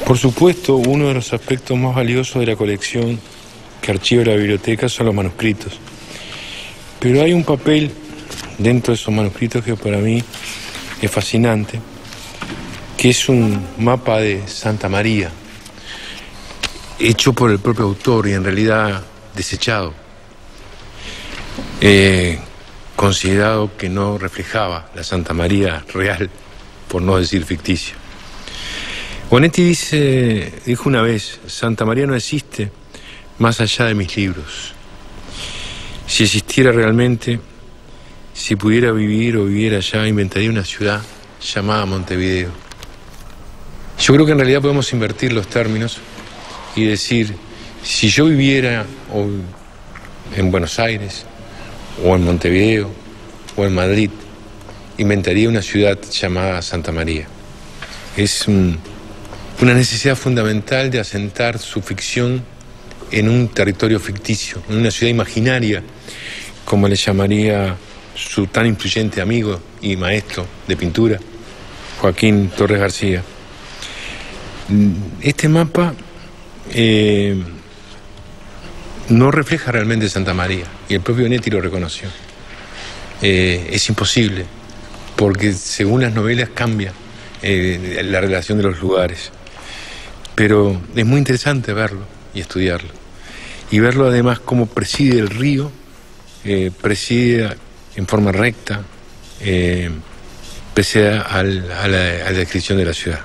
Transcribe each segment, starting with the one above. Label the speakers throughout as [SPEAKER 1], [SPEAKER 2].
[SPEAKER 1] Por supuesto, uno de los aspectos más valiosos de la colección que archiva la biblioteca son los manuscritos. Pero hay un papel dentro de esos manuscritos que para mí es fascinante, que es un mapa de Santa María, hecho por el propio autor y en realidad desechado, considerado que no reflejaba la Santa María real, por no decir ficticia. Bonetti dijo una vez: Santa María no existe más allá de mis libros. Si existiera realmente, si pudiera vivir o viviera allá, inventaría una ciudad llamada Montevideo. Yo creo que en realidad podemos invertir los términos y decir, si yo viviera en Buenos Aires, o en Montevideo, o en Madrid, inventaría una ciudad llamada Santa María. Es una necesidad fundamental de asentar su ficción en un territorio ficticio, en una ciudad imaginaria, como le llamaría su tan influyente amigo y maestro de pintura, Joaquín Torres García. Este mapa no refleja realmente Santa María, y el propio Bonetti lo reconoció. Es imposible, porque según las novelas cambia la relación de los lugares. Pero es muy interesante verlo y estudiarlo. Y verlo además cómo preside el río, preside en forma recta, preside a la descripción de la ciudad.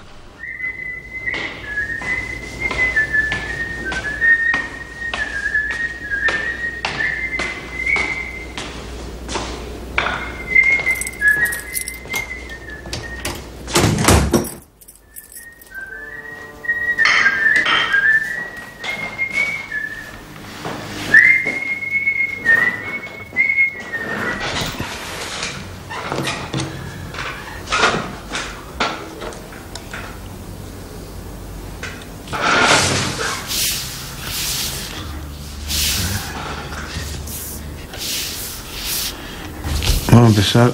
[SPEAKER 2] Vamos a empezar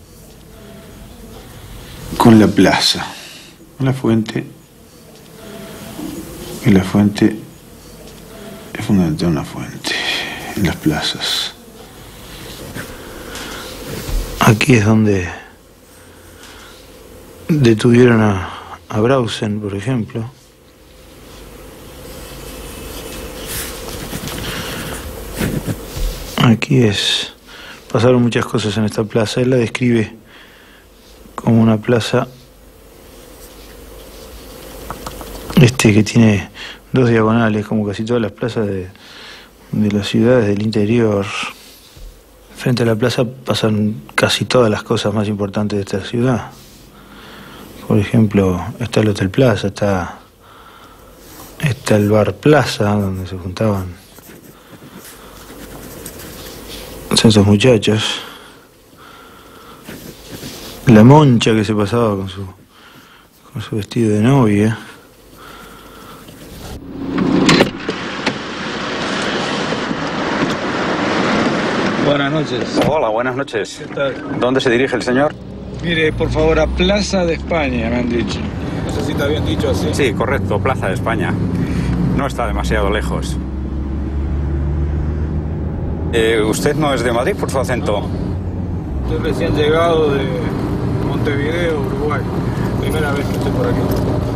[SPEAKER 2] con la plaza, la fuente. Y la fuente es fundamental, una fuente en las plazas.
[SPEAKER 3] Aquí es donde detuvieron a Brausen, por ejemplo. Aquí pasaron muchas cosas en esta plaza. Él la describe como una plaza que tiene dos diagonales, como casi todas las plazas de las ciudades del interior. Frente a la plaza pasan casi todas las cosas más importantes de esta ciudad. Por ejemplo, está el Hotel Plaza, está el Bar Plaza, donde se juntaban esos muchachos. La Moncha, que se pasaba con su vestido de novia.
[SPEAKER 4] Buenas noches.
[SPEAKER 5] Hola, buenas noches.
[SPEAKER 4] ¿Qué tal?
[SPEAKER 5] ¿Dónde se dirige el señor?
[SPEAKER 4] Mire, por favor, a Plaza de España, me han dicho. No sé si te habían dicho así.
[SPEAKER 5] Sí, correcto, Plaza de España. No está demasiado lejos. ¿Usted no es de Madrid por su acento?
[SPEAKER 4] Estoy recién llegado de Montevideo, Uruguay. Primera vez que estoy por aquí.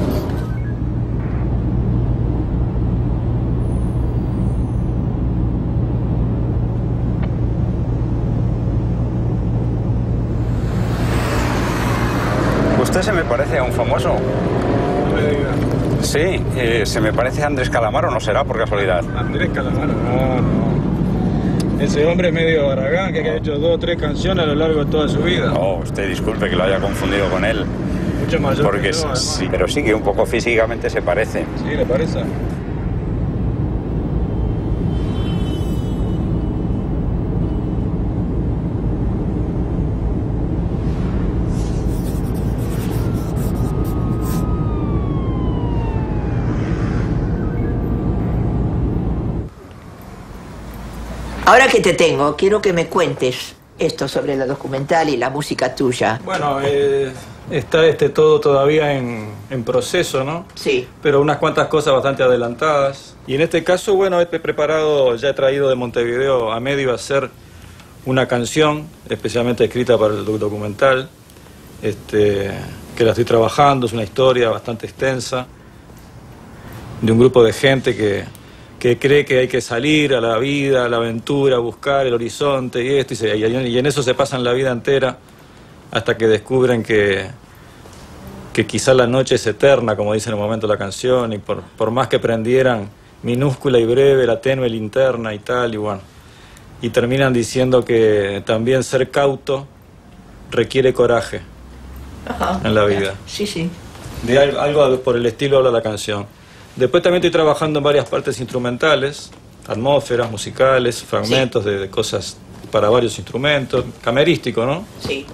[SPEAKER 5] ¿Usted se me parece a un famoso?
[SPEAKER 4] No me diga.
[SPEAKER 5] Sí, se me parece a Andrés Calamaro, ¿no será por casualidad?
[SPEAKER 4] Andrés Calamaro, no. Ese hombre es medio Aragán, que ha hecho 2 o 3 canciones a lo largo de toda su vida.
[SPEAKER 5] Oh, usted disculpe que lo haya confundido con él.
[SPEAKER 4] Mucho mayor
[SPEAKER 5] Porque
[SPEAKER 4] que yo, además.
[SPEAKER 5] sí, pero sí que un poco físicamente se parece.
[SPEAKER 4] ¿Sí, le parece?
[SPEAKER 6] Ahora que te tengo, quiero que me cuentes esto sobre la documental y la música tuya?
[SPEAKER 4] Bueno, está todo todavía en proceso, ¿no?
[SPEAKER 6] Sí.
[SPEAKER 4] Pero unas cuantas cosas bastante adelantadas. Y en este caso, bueno, he traído de Montevideo a medio a hacer una canción especialmente escrita para el documental, que la estoy trabajando. Es una historia bastante extensa de un grupo de gente que cree que hay que salir a la vida, a la aventura, buscar el horizonte y esto, y en eso se pasan la vida entera hasta que descubren que quizá la noche es eterna, como dice en el momento la canción, y por más que prendieran minúscula y breve la tenue linterna y tal, y bueno, y terminan diciendo que también ser cauto requiere coraje.
[SPEAKER 6] Ajá,
[SPEAKER 4] en la vida.
[SPEAKER 6] Sí, sí.
[SPEAKER 4] De algo por el estilo habla la canción. Después también estoy trabajando en varias partes instrumentales, atmósferas musicales, fragmentos de cosas para varios instrumentos, camerístico, ¿no?
[SPEAKER 6] Sí.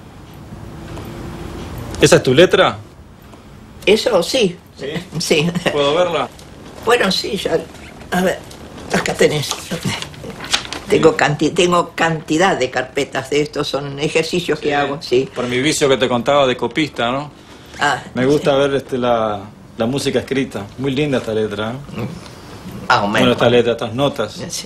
[SPEAKER 4] ¿Esa es tu letra?
[SPEAKER 6] Eso sí.
[SPEAKER 4] ¿Sí?
[SPEAKER 6] Sí.
[SPEAKER 4] ¿Puedo verla?
[SPEAKER 6] Bueno, sí, ya. A ver, acá tenés. Tengo cantidad de carpetas de estos, son ejercicios que hago, sí.
[SPEAKER 4] Por mi vicio que te contaba de copista, ¿no?
[SPEAKER 6] Ah,
[SPEAKER 4] me gusta ver la música escrita. Muy linda esta letra, ¿eh? Bueno, esta letra, estas notas.
[SPEAKER 6] Sí.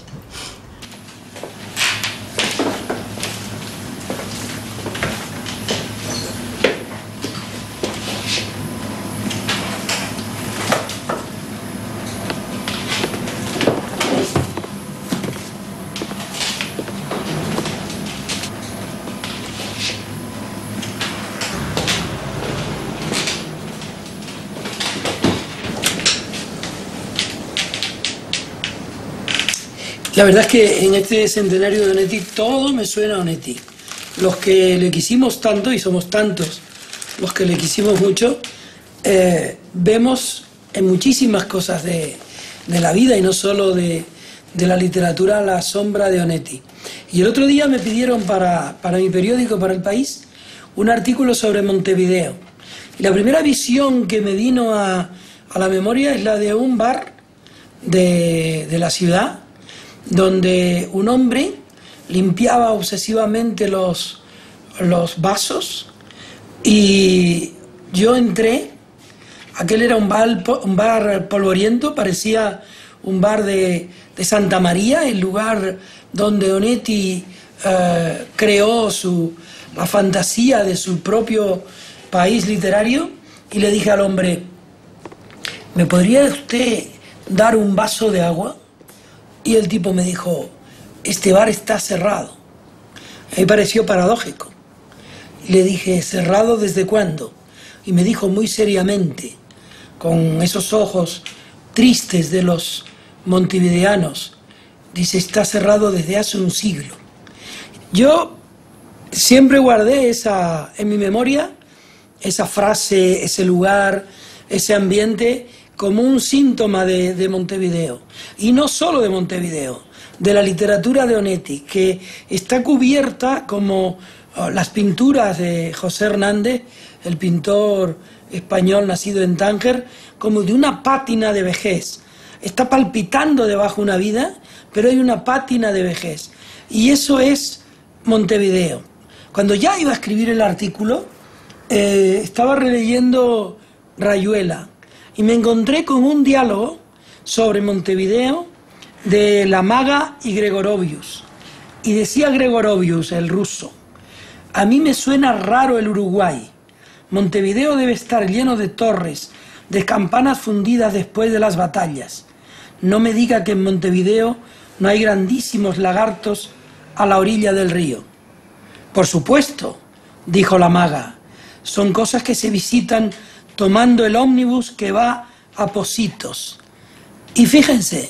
[SPEAKER 7] La verdad es que en este centenario de Onetti todo me suena a Onetti. Los que le quisimos tanto, y somos tantos los que le quisimos mucho, vemos en muchísimas cosas de la vida y no solo de la literatura la sombra de Onetti. Y el otro día me pidieron para mi periódico, para El País, un artículo sobre Montevideo. Y la primera visión que me vino a la memoria es la de un bar de la ciudad, donde un hombre limpiaba obsesivamente los vasos, y yo entré. Aquel era un bar polvoriento, parecía un bar de Santa María, el lugar donde Onetti creó la fantasía de su propio país literario, y le dije al hombre: ¿me podría usted dar un vaso de agua? Y el tipo me dijo: este bar está cerrado. A mí me pareció paradójico. Y le dije: ¿cerrado desde cuándo? Y me dijo muy seriamente, con esos ojos tristes de los montevideanos, dice: está cerrado desde hace un siglo. Yo siempre guardé en mi memoria esa frase, ese lugar, ese ambiente, como un síntoma de Montevideo. Y no solo de Montevideo, de la literatura de Onetti, que está cubierta, como las pinturas de José Hernández, el pintor español nacido en Tánger, como de una pátina de vejez. Está palpitando debajo una vida, pero hay una pátina de vejez. Y eso es Montevideo. Cuando ya iba a escribir el artículo, estaba releyendo Rayuela, y me encontré con un diálogo sobre Montevideo de La Maga y Gregorovius. Y decía Gregorovius, el ruso: a mí me suena raro el Uruguay. Montevideo debe estar lleno de torres, de campanas fundidas después de las batallas. No me diga que en Montevideo no hay grandísimos lagartos a la orilla del río. Por supuesto, dijo la Maga, son cosas que se visitan tomando el ómnibus que va a Positos. Y fíjense,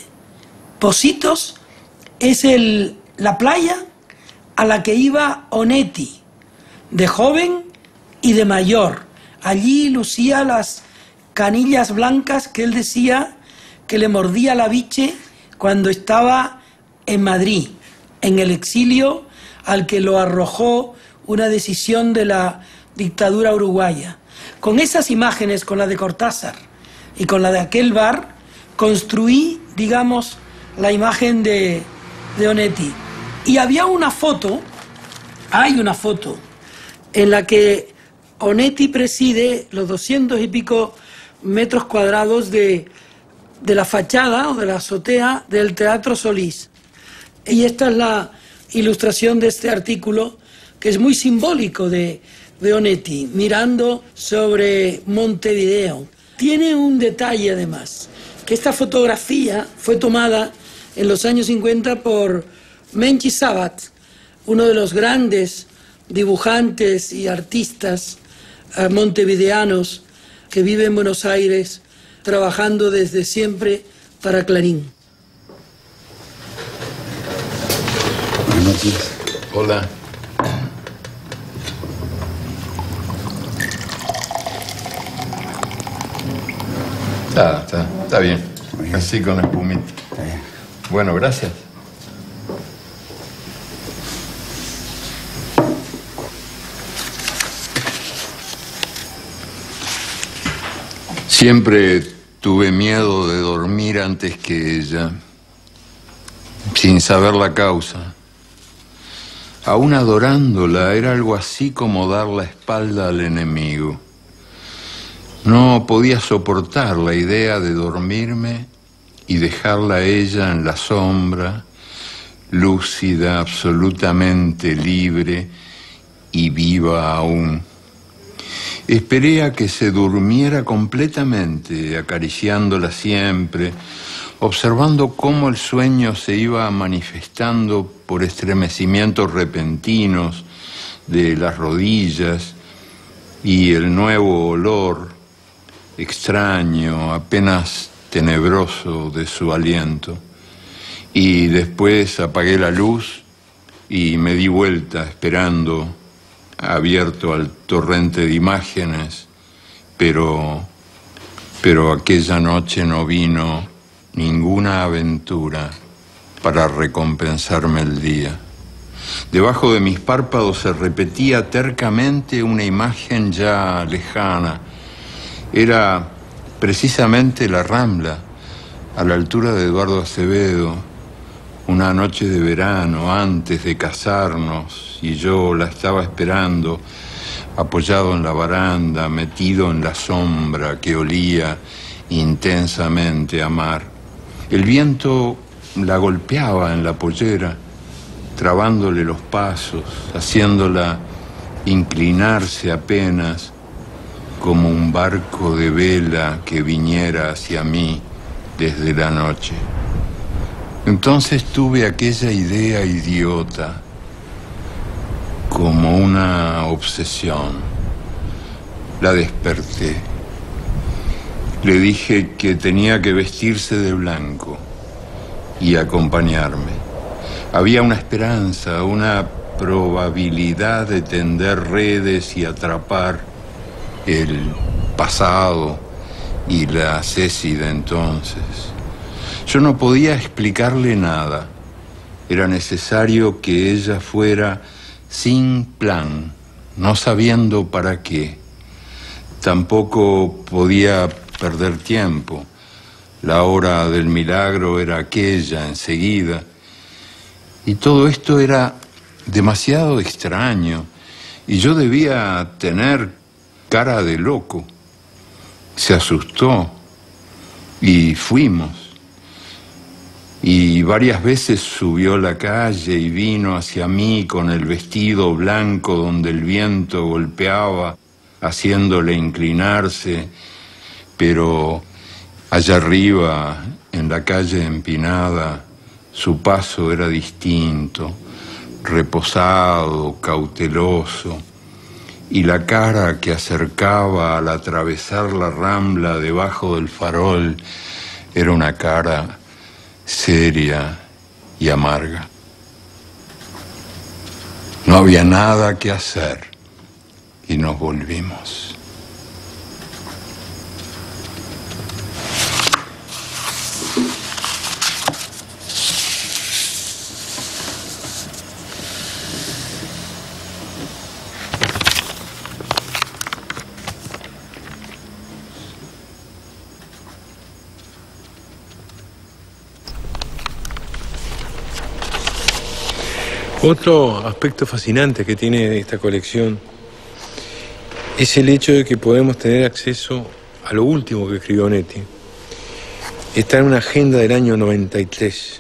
[SPEAKER 7] Positos es la playa a la que iba Onetti, de joven y de mayor. Allí lucía las canillas blancas que él decía que le mordía la biche cuando estaba en Madrid, en el exilio al que lo arrojó una decisión de la dictadura uruguaya. Con esas imágenes, con la de Cortázar y con la de aquel bar, construí, digamos, la imagen de Onetti. Y había una foto Hay una foto en la que Onetti preside los 200 y pico metros cuadrados de la fachada o de la azotea del Teatro Solís. Y esta es la ilustración de este artículo, que es muy simbólico de Onetti, mirando sobre Montevideo. Tiene un detalle además, que esta fotografía fue tomada en los años 50 por Menchi Sabat, uno de los grandes dibujantes y artistas montevideanos que vive en Buenos Aires, trabajando desde siempre para Clarín.
[SPEAKER 2] Buenas noches.
[SPEAKER 1] Hola. Está bien. Así con espumita. Bueno, gracias. Siempre tuve miedo de dormir antes que ella, sin saber la causa. Aún adorándola, era algo así como dar la espalda al enemigo. No podía soportar la idea de dormirme y dejarla a ella en la sombra, lúcida, absolutamente libre y viva aún. Esperé a que se durmiera completamente, acariciándola siempre, observando cómo el sueño se iba manifestando por estremecimientos repentinos de las rodillas y el nuevo olor extraño, apenas tenebroso de su aliento. Y después apagué la luz y me di vuelta esperando, abierto al torrente de imágenes, pero aquella noche no vino ninguna aventura para recompensarme el día. Debajo de mis párpados se repetía tercamente una imagen ya lejana. Era precisamente la Rambla, a la altura de Eduardo Acevedo, una noche de verano antes de casarnos, y yo la estaba esperando, apoyado en la baranda, metido en la sombra que olía intensamente a mar. El viento la golpeaba en la pollera, trabándole los pasos, haciéndola inclinarse apenas, como un barco de vela que viniera hacia mí desde la noche. Entonces tuve aquella idea idiota, como una obsesión. La desperté. Le dije que tenía que vestirse de blanco y acompañarme. Había una esperanza, una probabilidad de tender redes y atrapar el pasado y la Ceci de entonces. Yo no podía explicarle nada. Era necesario que ella fuera sin plan, no sabiendo para qué. Tampoco podía perder tiempo. La hora del milagro era aquella, enseguida. Y todo esto era demasiado extraño. Y yo debía tener cara de loco. Se asustó y fuimos. Y varias veces subió la calle y vino hacia mí con el vestido blanco donde el viento golpeaba, haciéndole inclinarse, pero allá arriba, en la calle empinada, su paso era distinto, reposado, cauteloso, y la cara que acercaba al atravesar la Rambla debajo del farol era una cara seria y amarga. No había nada que hacer y nos volvimos. Otro aspecto fascinante que tiene esta colección es el hecho de que podemos tener acceso a lo último que escribió Onetti. Está en una agenda del año 93.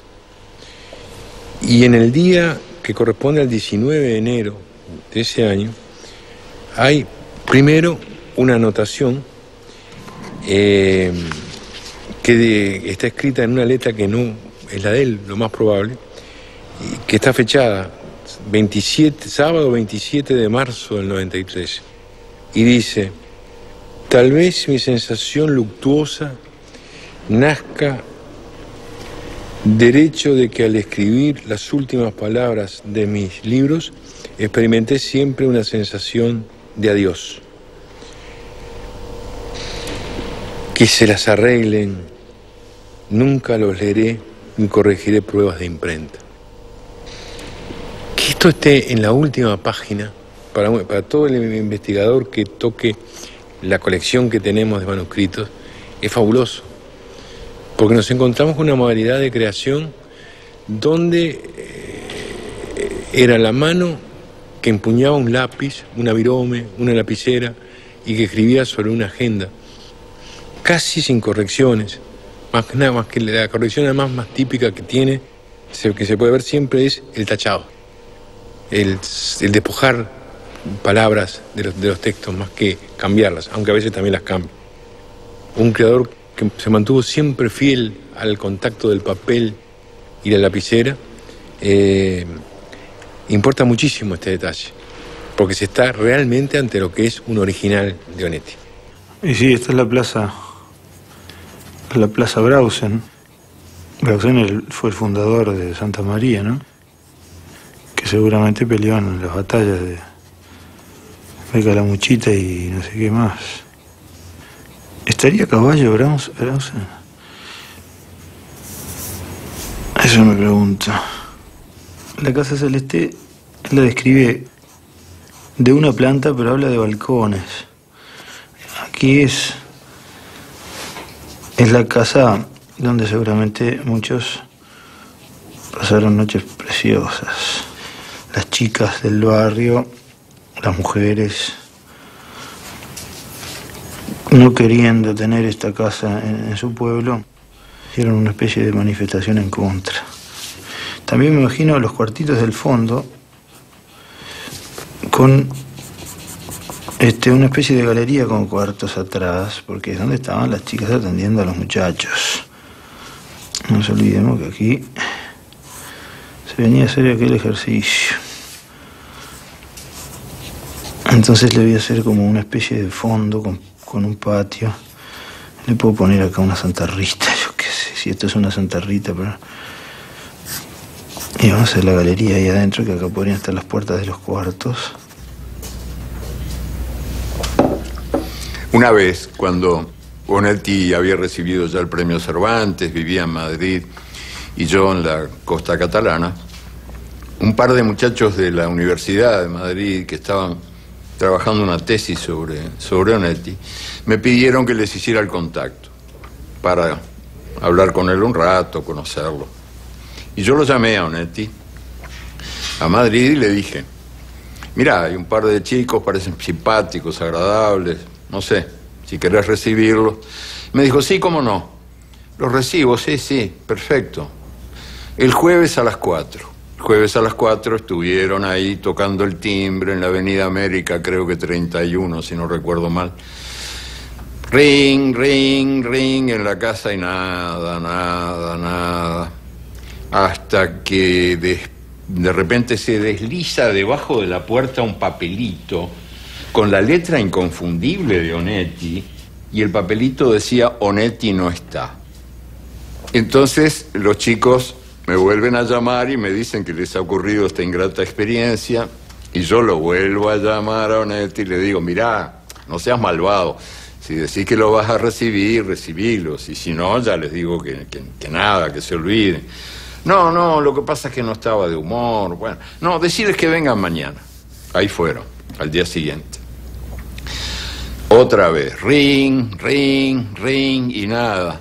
[SPEAKER 1] Y en el día que corresponde al 19 de enero de ese año, hay primero una anotación que está escrita en una letra que no es la de él, lo más probable, que está fechada sábado 27 de marzo del 93. Y dice: tal vez mi sensación luctuosa nazca del hecho de que al escribir las últimas palabras de mis libros experimenté siempre una sensación de adiós. Que se las arreglen, nunca los leeré ni corregiré pruebas de imprenta. Que esto esté en la última página, para todo el investigador que toque la colección que tenemos de manuscritos, es fabuloso. Porque nos encontramos con una modalidad de creación donde era la mano que empuñaba un lápiz, una virome, una lapicera, y que escribía sobre una agenda, casi sin correcciones. Más que la corrección además más típica que tiene, que se puede ver siempre, es el tachado, el despojar palabras de los textos más que cambiarlas, aunque a veces también las cambia. Un creador que se mantuvo siempre fiel al contacto del papel y la lapicera. Importa muchísimo este detalle, porque se está realmente ante lo que es un original de Onetti.
[SPEAKER 3] Y sí, esta es la Plaza Brausen. Brausen fue el fundador de Santa María, ¿no? Que seguramente peleó en las batallas de Calamuchita y no sé qué más. ¿Estaría a caballo Brausen? Eso me pregunto. La Casa Celeste la describe de una planta, pero habla de balcones. Aquí es la casa donde seguramente muchos pasaron noches preciosas. Las chicas del barrio, las mujeres, no queriendo tener esta casa en su pueblo, hicieron una especie de manifestación en contra. También me imagino los cuartitos del fondo con una especie de galería con cuartos atrás, porque es donde estaban las chicas atendiendo a los muchachos. No nos olvidemos que aquí se venía a hacer aquel ejercicio. Entonces le voy a hacer como una especie de fondo con un patio. Le puedo poner acá una Santa Rita, yo qué sé, si esto es una Santa Rita, pero... Y vamos a hacer la galería ahí adentro, que acá podrían estar las puertas de los cuartos.
[SPEAKER 8] Una vez, cuando Onetti había recibido ya el premio Cervantes, vivía en Madrid y yo en la costa catalana, un par de muchachos de la Universidad de Madrid que estaban trabajando una tesis sobre Onetti, me pidieron que les hiciera el contacto para hablar con él un rato, conocerlo. Y yo lo llamé a Onetti, a Madrid, y le dije: mirá, hay un par de chicos, parecen simpáticos, agradables, no sé, si querés recibirlos. Me dijo: sí, cómo no, los recibo, sí, perfecto. El jueves a las 4. El jueves a las 4 estuvieron ahí tocando el timbre en la Avenida América, creo que 31, si no recuerdo mal. Ring, ring, ring en la casa y nada. Hasta que de repente se desliza debajo de la puerta un papelito con la letra inconfundible de Onetti, y el papelito decía: Onetti no está. Entonces los chicos me vuelven a llamar y me dicen que les ha ocurrido esta ingrata experiencia, y yo lo vuelvo a llamar a Onetti y le digo: mirá, no seas malvado, si decís que lo vas a recibir, recibilos, y si no, ya les digo que nada, que se olviden. No, lo que pasa es que no estaba de humor. Bueno, no, decirles que vengan mañana. Ahí fueron, al día siguiente. Otra vez, ring, y nada.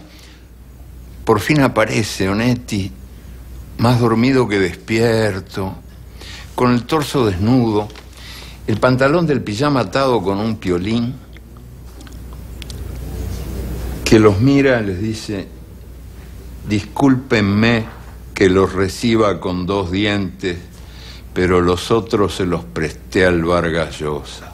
[SPEAKER 8] Por fin aparece Onetti, más dormido que despierto, con el torso desnudo, el pantalón del pijama atado con un piolín, que los mira y les dice: discúlpenme que los reciba con 2 dientes, pero los otros se los presté al Vargas Llosa.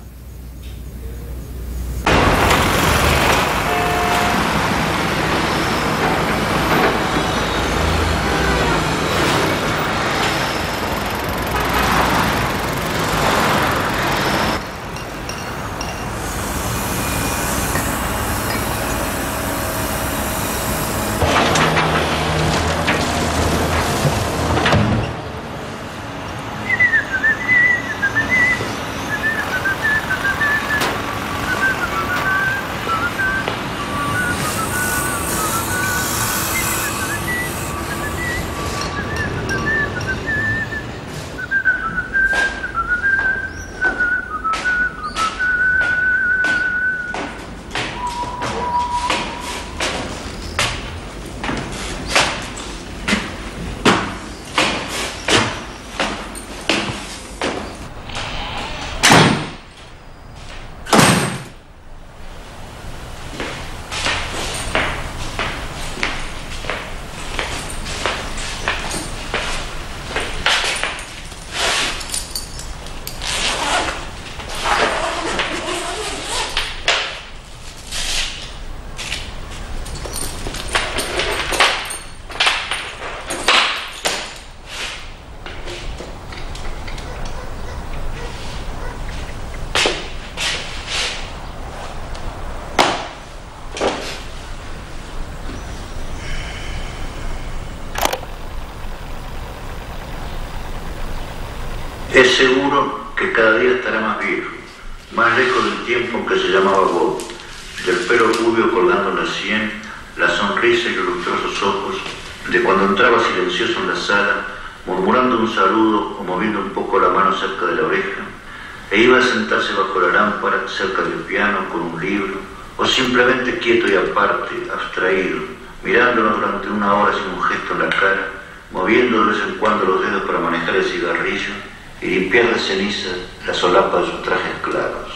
[SPEAKER 9] Es seguro que cada día estará más viejo, más lejos del tiempo en que se llamaba Bob, del pelo rubio colgando en la sien, la sonrisa y los lustrosos ojos, de cuando entraba silencioso en la sala, murmurando un saludo o moviendo un poco la mano cerca de la oreja, e iba a sentarse bajo la lámpara, cerca del piano, con un libro, o simplemente quieto y aparte, abstraído, mirándonos durante 1 hora sin un gesto en la cara, moviendo de vez en cuando los dedos para manejar el cigarrillo y limpiar de ceniza la solapa de sus trajes claros.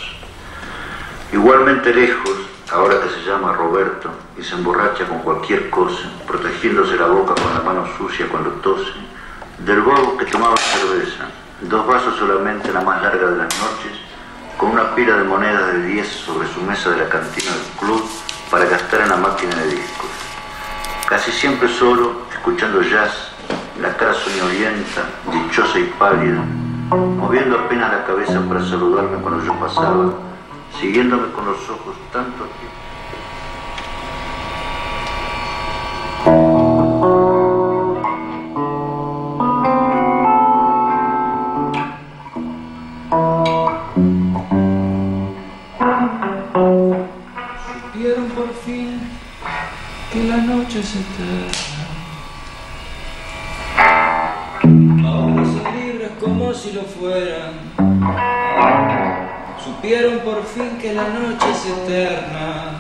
[SPEAKER 9] Igualmente lejos, ahora que se llama Roberto y se emborracha con cualquier cosa, protegiéndose la boca con la mano sucia cuando tose, del bobo que tomaba cerveza, 2 vasos solamente, la más larga de las noches, con una pila de monedas de 10 sobre su mesa de la cantina del club para gastar en la máquina de discos. Casi siempre solo, escuchando jazz, la cara soñolienta, dichosa y pálida, moviendo apenas la cabeza para saludarme cuando yo pasaba, siguiéndome con los ojos tanto tiempo.
[SPEAKER 10] Supieron por fin que la noche es eterna. Ahora son libres como si lo fueran. Supieron por fin que la noche es eterna.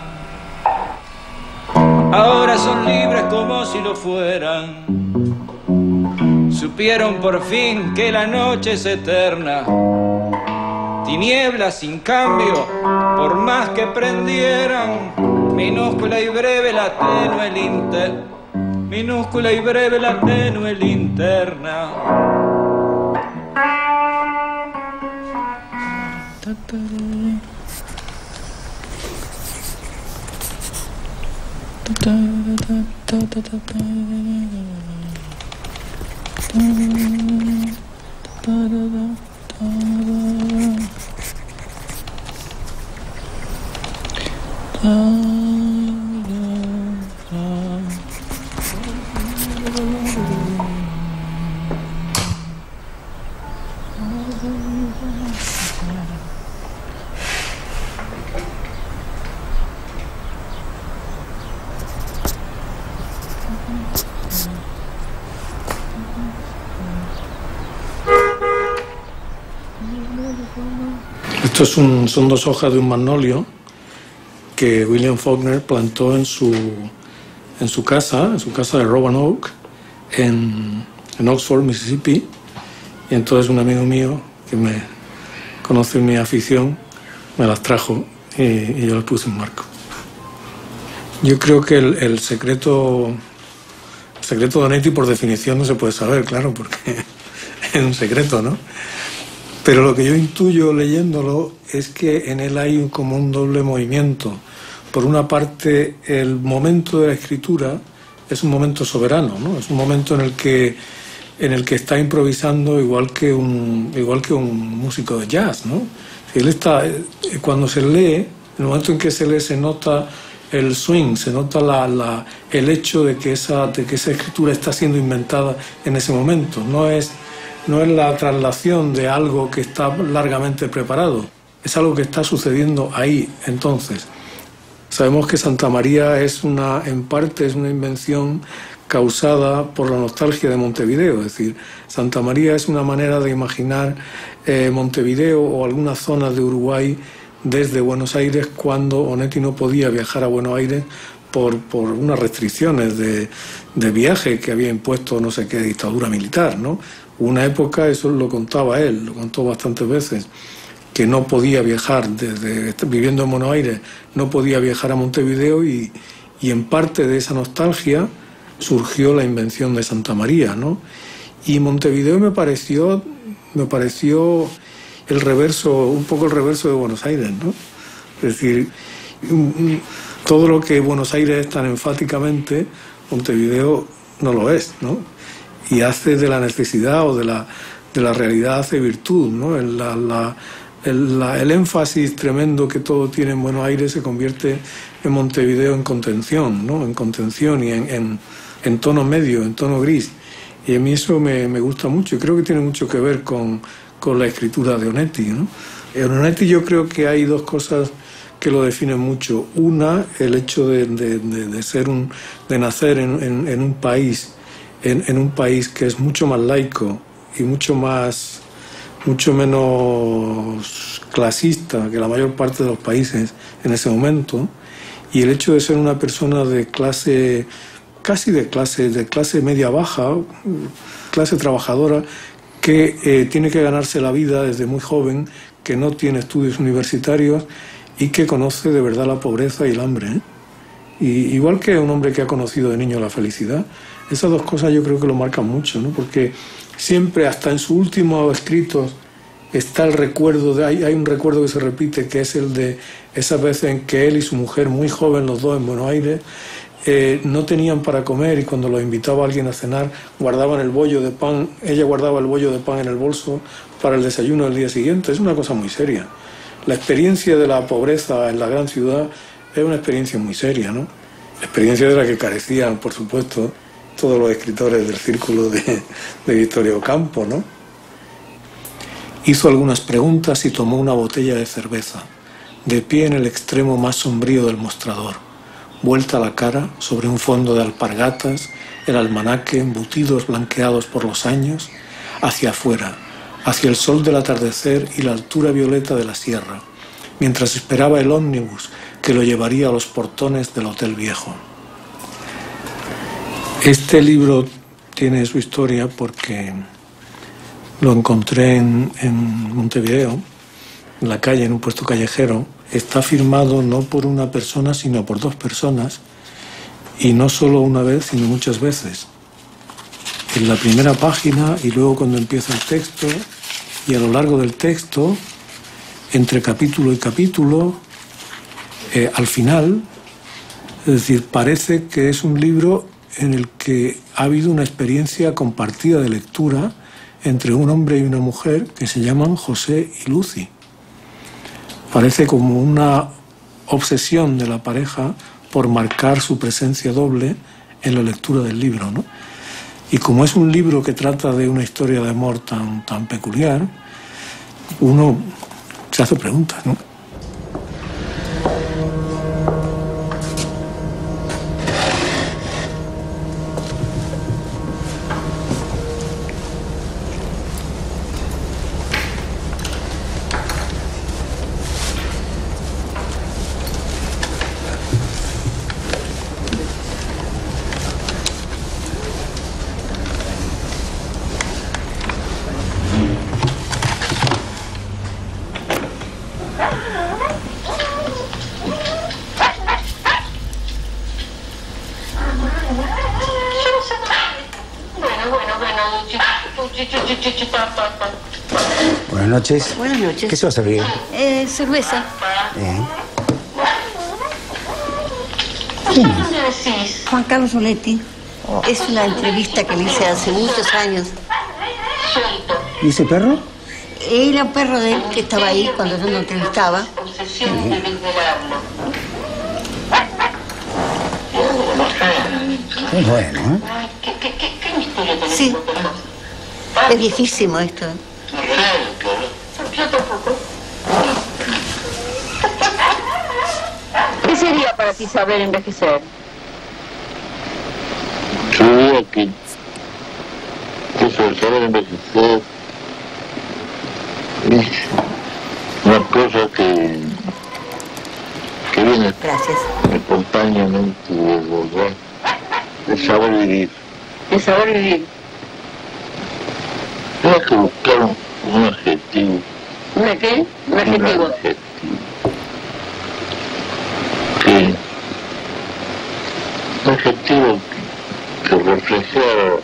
[SPEAKER 10] Ahora son libres como si lo fueran. Supieron por fin que la noche es eterna. Tinieblas sin cambio, por más que prendieran. Minúscula y breve la tenue minúscula y breve la tenue linterna.
[SPEAKER 11] Esto son 2 hojas de un magnolio que William Faulkner plantó en su casa de Roanoke, en Oxford, Mississippi, Y entonces un amigo mío, que me conoce mi afición, me las trajo y yo las puse en marco. Yo creo que el secreto de Onetti, por definición, no se puede saber, claro, porque es un secreto, ¿no? Pero lo que yo intuyo leyéndolo es que en él hay como un doble movimiento. Por una parte, el momento de la escritura es un momento soberano, ¿no? Es un momento en el que está improvisando igual que un músico de jazz, ¿no? Él está, cuando se lee, en el momento en que se lee se nota el swing, se nota el hecho de que esa escritura está siendo inventada en ese momento. No es la traslación de algo que está largamente preparado, es algo que está sucediendo ahí. Entonces, sabemos que Santa María en parte es una invención causada por la nostalgia de Montevideo, es decir, Santa María es una manera de imaginar Montevideo o algunas zonas de Uruguay desde Buenos Aires, cuando Onetti no podía viajar a Buenos Aires por unas restricciones de viaje que había impuesto no sé qué dictadura militar, ¿no? Una época, eso lo contaba él, lo contó bastantes veces, que no podía viajar, viviendo en Buenos Aires, no podía viajar a Montevideo y en parte de esa nostalgia surgió la invención de Santa María, ¿no? Y Montevideo me pareció un poco el reverso de Buenos Aires, ¿no? Es decir, todo lo que Buenos Aires es tan enfáticamente, Montevideo no lo es, ¿no? Y hace de la necesidad o de la realidad hace virtud, ¿no? El énfasis tremendo que todo tiene en Buenos Aires se convierte en Montevideo en contención, ¿no? En contención y en tono medio, en tono gris. Y a mí eso me gusta mucho y creo que tiene mucho que ver con la escritura de Onetti, ¿no? En Onetti yo creo que hay dos cosas que lo definen mucho. Una, el hecho de nacer en un país que es mucho más laico y mucho menos clasista que la mayor parte de los países en ese momento, y el hecho de ser una persona de clase media baja, clase trabajadora, que tiene que ganarse la vida desde muy joven, que no tiene estudios universitarios y que conoce de verdad la pobreza y el hambre, ¿eh? Y igual que un hombre que ha conocido de niño la felicidad. Esas dos cosas yo creo que lo marcan mucho, ¿no? Porque siempre, hasta en sus últimos escritos, está el recuerdo, hay un recuerdo que se repite, que es el de esas veces en que él y su mujer, muy joven los dos en Buenos Aires, no tenían para comer, y cuando los invitaba a alguien a cenar, guardaban el bollo de pan, ella guardaba el bollo de pan en el bolso para el desayuno del día siguiente. Es una cosa muy seria. La experiencia de la pobreza en la gran ciudad es una experiencia muy seria, ¿no? Experiencia de la que carecían, por supuesto, todos los escritores del círculo de Vittorio Ocampo, ¿no? Hizo algunas preguntas y tomó una botella de cerveza, de pie en el extremo más sombrío del mostrador, vuelta la cara sobre un fondo de alpargatas, el almanaque, embutidos blanqueados por los años, hacia afuera, hacia el sol del atardecer y la altura violeta de la sierra, mientras esperaba el ómnibus que lo llevaría a los portones del Hotel Viejo. Este libro tiene su historia porque lo encontré en Montevideo, en la calle, en un puesto callejero. Está firmado no por una persona, sino por dos personas, y no solo una vez, sino muchas veces. En la primera página y luego cuando empieza el texto, y a lo largo del texto, entre capítulo y capítulo, al final, es decir, parece que es un libro en el que ha habido una experiencia compartida de lectura entre un hombre y una mujer que se llaman José y Lucy. Parece como una obsesión de la pareja por marcar su presencia doble en la lectura del libro, ¿no? Y como es un libro que trata de una historia de amor tan peculiar, uno se hace preguntas, ¿no?
[SPEAKER 12] Buenas noches.
[SPEAKER 13] Buenas noches.
[SPEAKER 12] ¿Qué se va a servir?
[SPEAKER 13] Cerveza.
[SPEAKER 12] Bien.
[SPEAKER 13] ¿Quién es? Juan Carlos Onetti. Es una entrevista que le hice hace muchos años.
[SPEAKER 12] ¿Y ese perro?
[SPEAKER 13] Era un perro de él que estaba ahí cuando yo lo entrevistaba.
[SPEAKER 12] Es bueno, ¿eh?
[SPEAKER 13] Sí. Es viejísimo esto.
[SPEAKER 14] ¿Qué sería para ti saber envejecer?
[SPEAKER 15] Yo diría que eso de saber envejecer es una cosa que viene espontáneamente de saber vivir.
[SPEAKER 14] ¿De saber vivir?
[SPEAKER 15] Tienes que buscar un adjetivo.
[SPEAKER 14] ¿Una qué? ¿Un adjetivo?
[SPEAKER 15] Un adjetivo que reflejara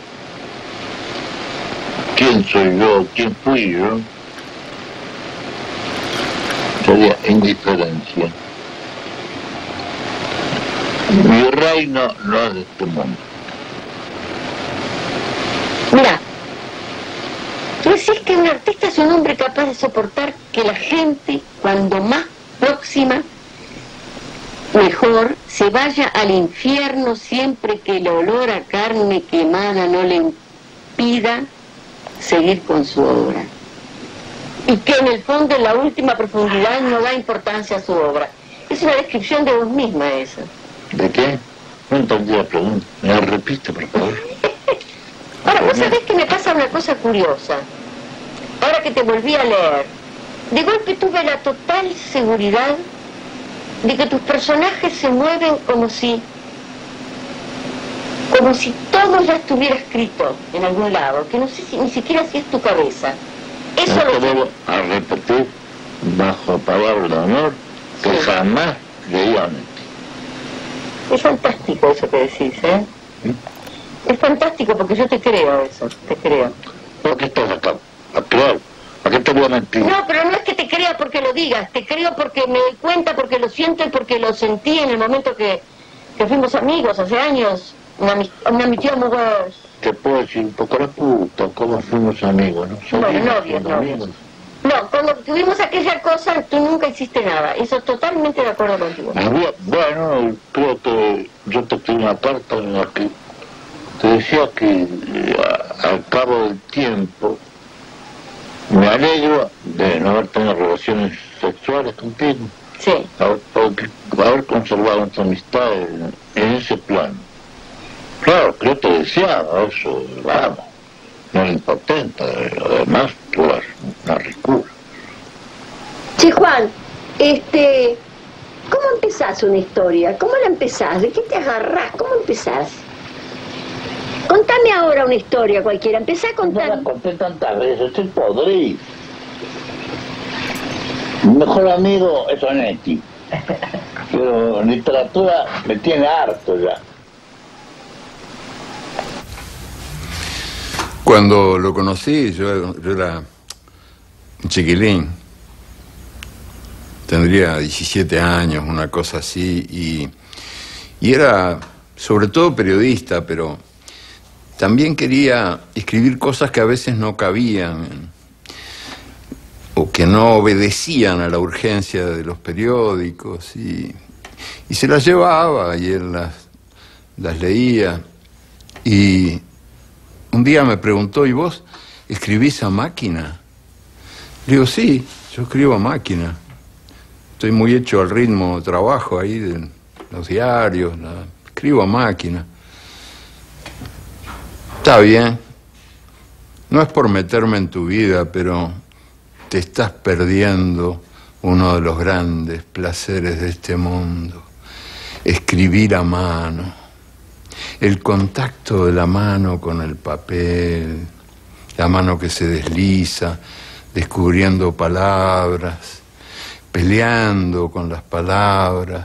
[SPEAKER 15] quién soy yo, quién fui yo, sería indiferencia. Mi reino no es de este mundo.
[SPEAKER 14] Mira, tú decís que un artista es un hombre capaz de soportar que la gente, cuando más próxima, mejor, se vaya al infierno siempre que el olor a carne quemada no le impida seguir con su obra. Y que en el fondo, en la última profundidad, no da importancia a su obra. Es una descripción de vos misma esa.
[SPEAKER 15] ¿De qué? No entendí la pregunta. ¿Me la repite, por favor?
[SPEAKER 14] Ahora, vos sabés que me pasa una cosa curiosa. Ahora que te volví a leer, de golpe tuve la total seguridad de que tus personajes se mueven como si todo ya estuviera escrito en algún lado, que no sé si ni siquiera si es tu cabeza. Eso
[SPEAKER 15] no
[SPEAKER 14] lo
[SPEAKER 15] debo a repetir bajo palabra de honor que jamás leí a Onetti.
[SPEAKER 14] Es fantástico eso que decís, ¿eh? Es fantástico porque yo te creo eso, te creo.
[SPEAKER 15] ¿Por qué estás acá? ¿A creer? ¿A qué te voy a mentir?
[SPEAKER 14] No, pero no es que te crea porque lo digas, te creo porque me doy cuenta, porque lo siento y porque lo sentí en el momento que fuimos amigos hace años, una amistad muy buena.
[SPEAKER 15] Te puedo decir un poco la puta, cómo fuimos amigos, ¿no?
[SPEAKER 14] Bueno, novios. No, cuando tuvimos aquella cosa, tú nunca hiciste nada. Eso totalmente de acuerdo contigo.
[SPEAKER 15] Bueno, creo que yo te escribí una carta en la que te decía que al cabo del tiempo me alegro de no haber tenido relaciones sexuales contigo.
[SPEAKER 14] Sí.
[SPEAKER 15] Haber conservado nuestra amistad en ese plano. Claro, yo te deseaba eso, vamos. No es impotente, además tú eres una ricura.
[SPEAKER 14] Che, Juan, ¿cómo empezás una historia? ¿Cómo la empezás? ¿De qué te agarrás? ¿Cómo empezás? Contame ahora una historia cualquiera, empezá a contar.
[SPEAKER 15] No la conté tantas veces, estoy podrido. Mi mejor amigo es Onetti, pero en literatura me tiene harto ya.
[SPEAKER 8] Cuando lo conocí, yo era un chiquilín, tendría 17 años, una cosa así, y era sobre todo periodista, pero también quería escribir cosas que a veces no cabían o que no obedecían a la urgencia de los periódicos, y se las llevaba y él las leía. Y un día me preguntó, ¿y vos escribís a máquina? Le digo, sí, yo escribo a máquina. Estoy muy hecho al ritmo de trabajo ahí de los diarios, escribo a máquina. Está bien, no es por meterme en tu vida, pero te estás perdiendo uno de los grandes placeres de este mundo, escribir a mano. El contacto de la mano con el papel, la mano que se desliza, descubriendo palabras, peleando con las palabras.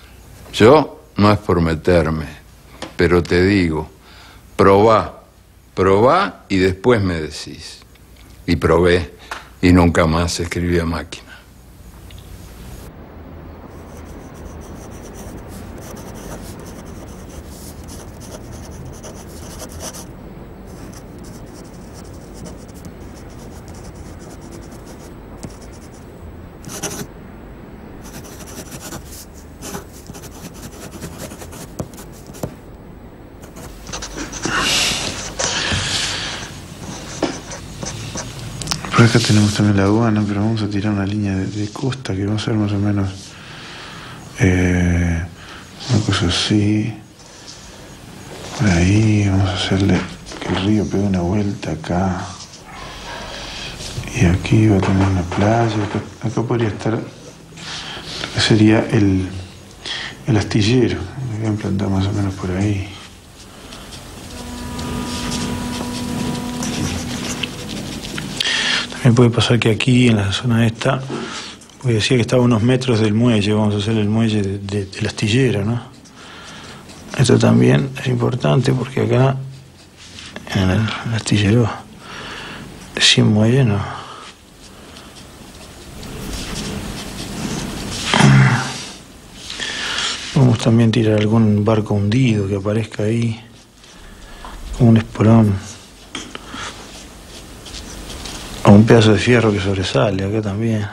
[SPEAKER 8] Yo no es por meterme, pero te digo, probá Probá y después me decís. Y probé y nunca más escribí a máquina.
[SPEAKER 2] Por acá tenemos también la aduana, pero vamos a tirar una línea de costa que va a ser más o menos una cosa así. Por ahí vamos a hacerle que el río pegue una vuelta acá. Y aquí va a tener una playa. Acá podría estar lo que sería el astillero. Lo voy a implantar más o menos por ahí.
[SPEAKER 3] También puede pasar que aquí, en la zona esta, porque decía que estaba a unos metros del muelle, vamos a hacer el muelle del astillero, ¿no? Esto también es importante porque acá, en el astillero, sin muelle no. Podemos también tirar algún barco hundido que aparezca ahí, como un espolón. O un pedazo de fierro que sobresale, acá también.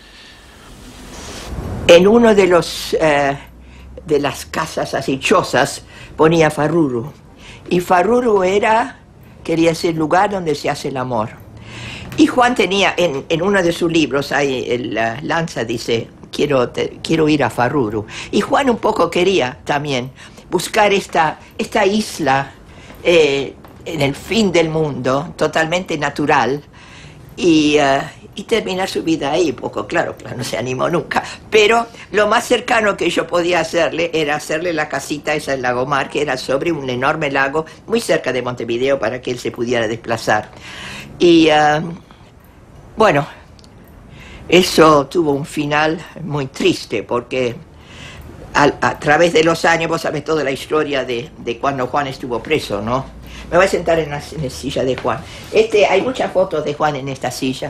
[SPEAKER 6] En uno de las casas así chozas ponía Farruru. Y Farruru quería ser el lugar donde se hace el amor. Y Juan tenía, en uno de sus libros, ahí el Lanza dice, quiero ir a Farruru. Y Juan un poco quería también buscar esta isla en el fin del mundo, totalmente natural, y terminar su vida ahí. Poco, claro, no se animó nunca. Pero lo más cercano que yo podía hacerle era hacerle la casita esa en Lagomar, que era sobre un enorme lago muy cerca de Montevideo para que él se pudiera desplazar. Y bueno, eso tuvo un final muy triste porque a través de los años, vos sabés toda la historia de cuando Juan estuvo preso, ¿no? Me voy a sentar en la silla de Juan. Hay muchas fotos de Juan en esta silla.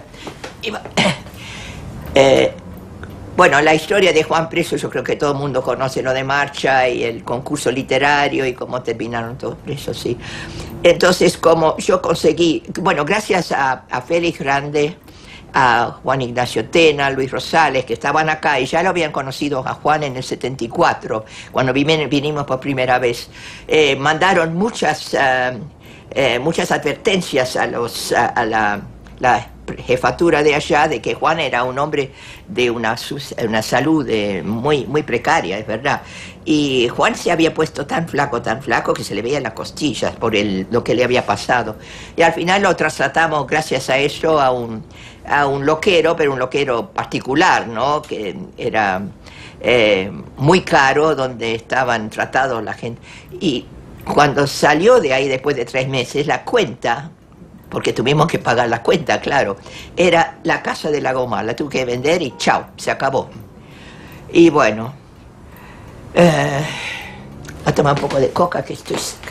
[SPEAKER 6] Bueno, la historia de Juan preso, yo creo que todo el mundo conoce lo de Marcha y el concurso literario y cómo terminaron todos presos, sí. Entonces, como yo conseguí, bueno, gracias a Félix Grande, a Juan Ignacio Tena, a Luis Rosales, que estaban acá y ya lo habían conocido a Juan en el 74, cuando vinimos por primera vez. Mandaron muchas advertencias a la jefatura de allá de que Juan era un hombre de una salud muy precaria, es verdad. Y Juan se había puesto tan flaco que se le veían las costillas por lo que le había pasado. Y al final lo trasladamos, gracias a eso, a un loquero, pero un loquero particular, ¿no? Que era muy caro, donde estaban tratados la gente. Y cuando salió de ahí después de 3 meses, la cuenta, porque tuvimos que pagar la cuenta, claro, era la casa de Lagomar, la tuve que vender y chao, se acabó. Y bueno, voy a tomar un poco de coca que estoy seca.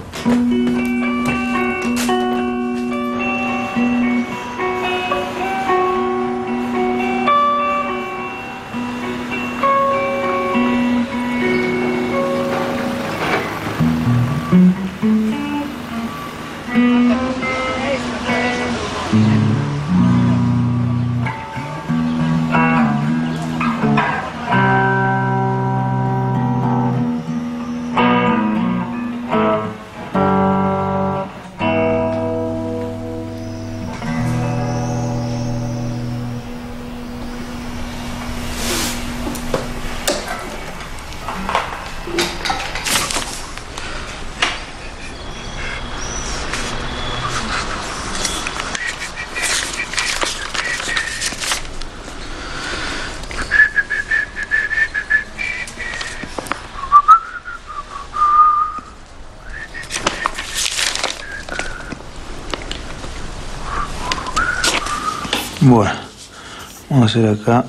[SPEAKER 3] Bueno, vamos a hacer acá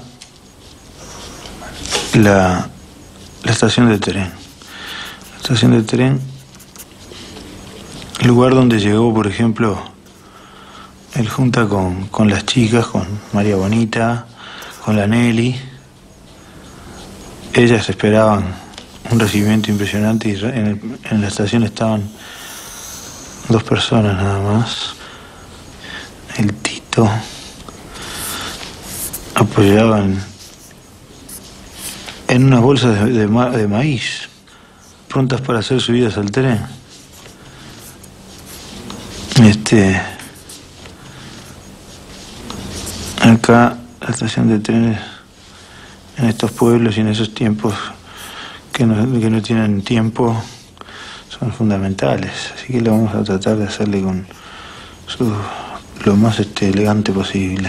[SPEAKER 3] la estación de tren. La estación de tren el lugar donde llegó, por ejemplo, él junta con las chicas, con María Bonita, con la Nelly. Ellas esperaban un recibimiento impresionante y en la estación estaban 2 personas nada más. El Tito apoyaban en unas bolsas de maíz, prontas para ser subidas al tren. Acá, la estación de trenes en estos pueblos y en esos tiempos que no tienen tiempo son fundamentales. Así que lo vamos a tratar de hacerle con lo más elegante posible.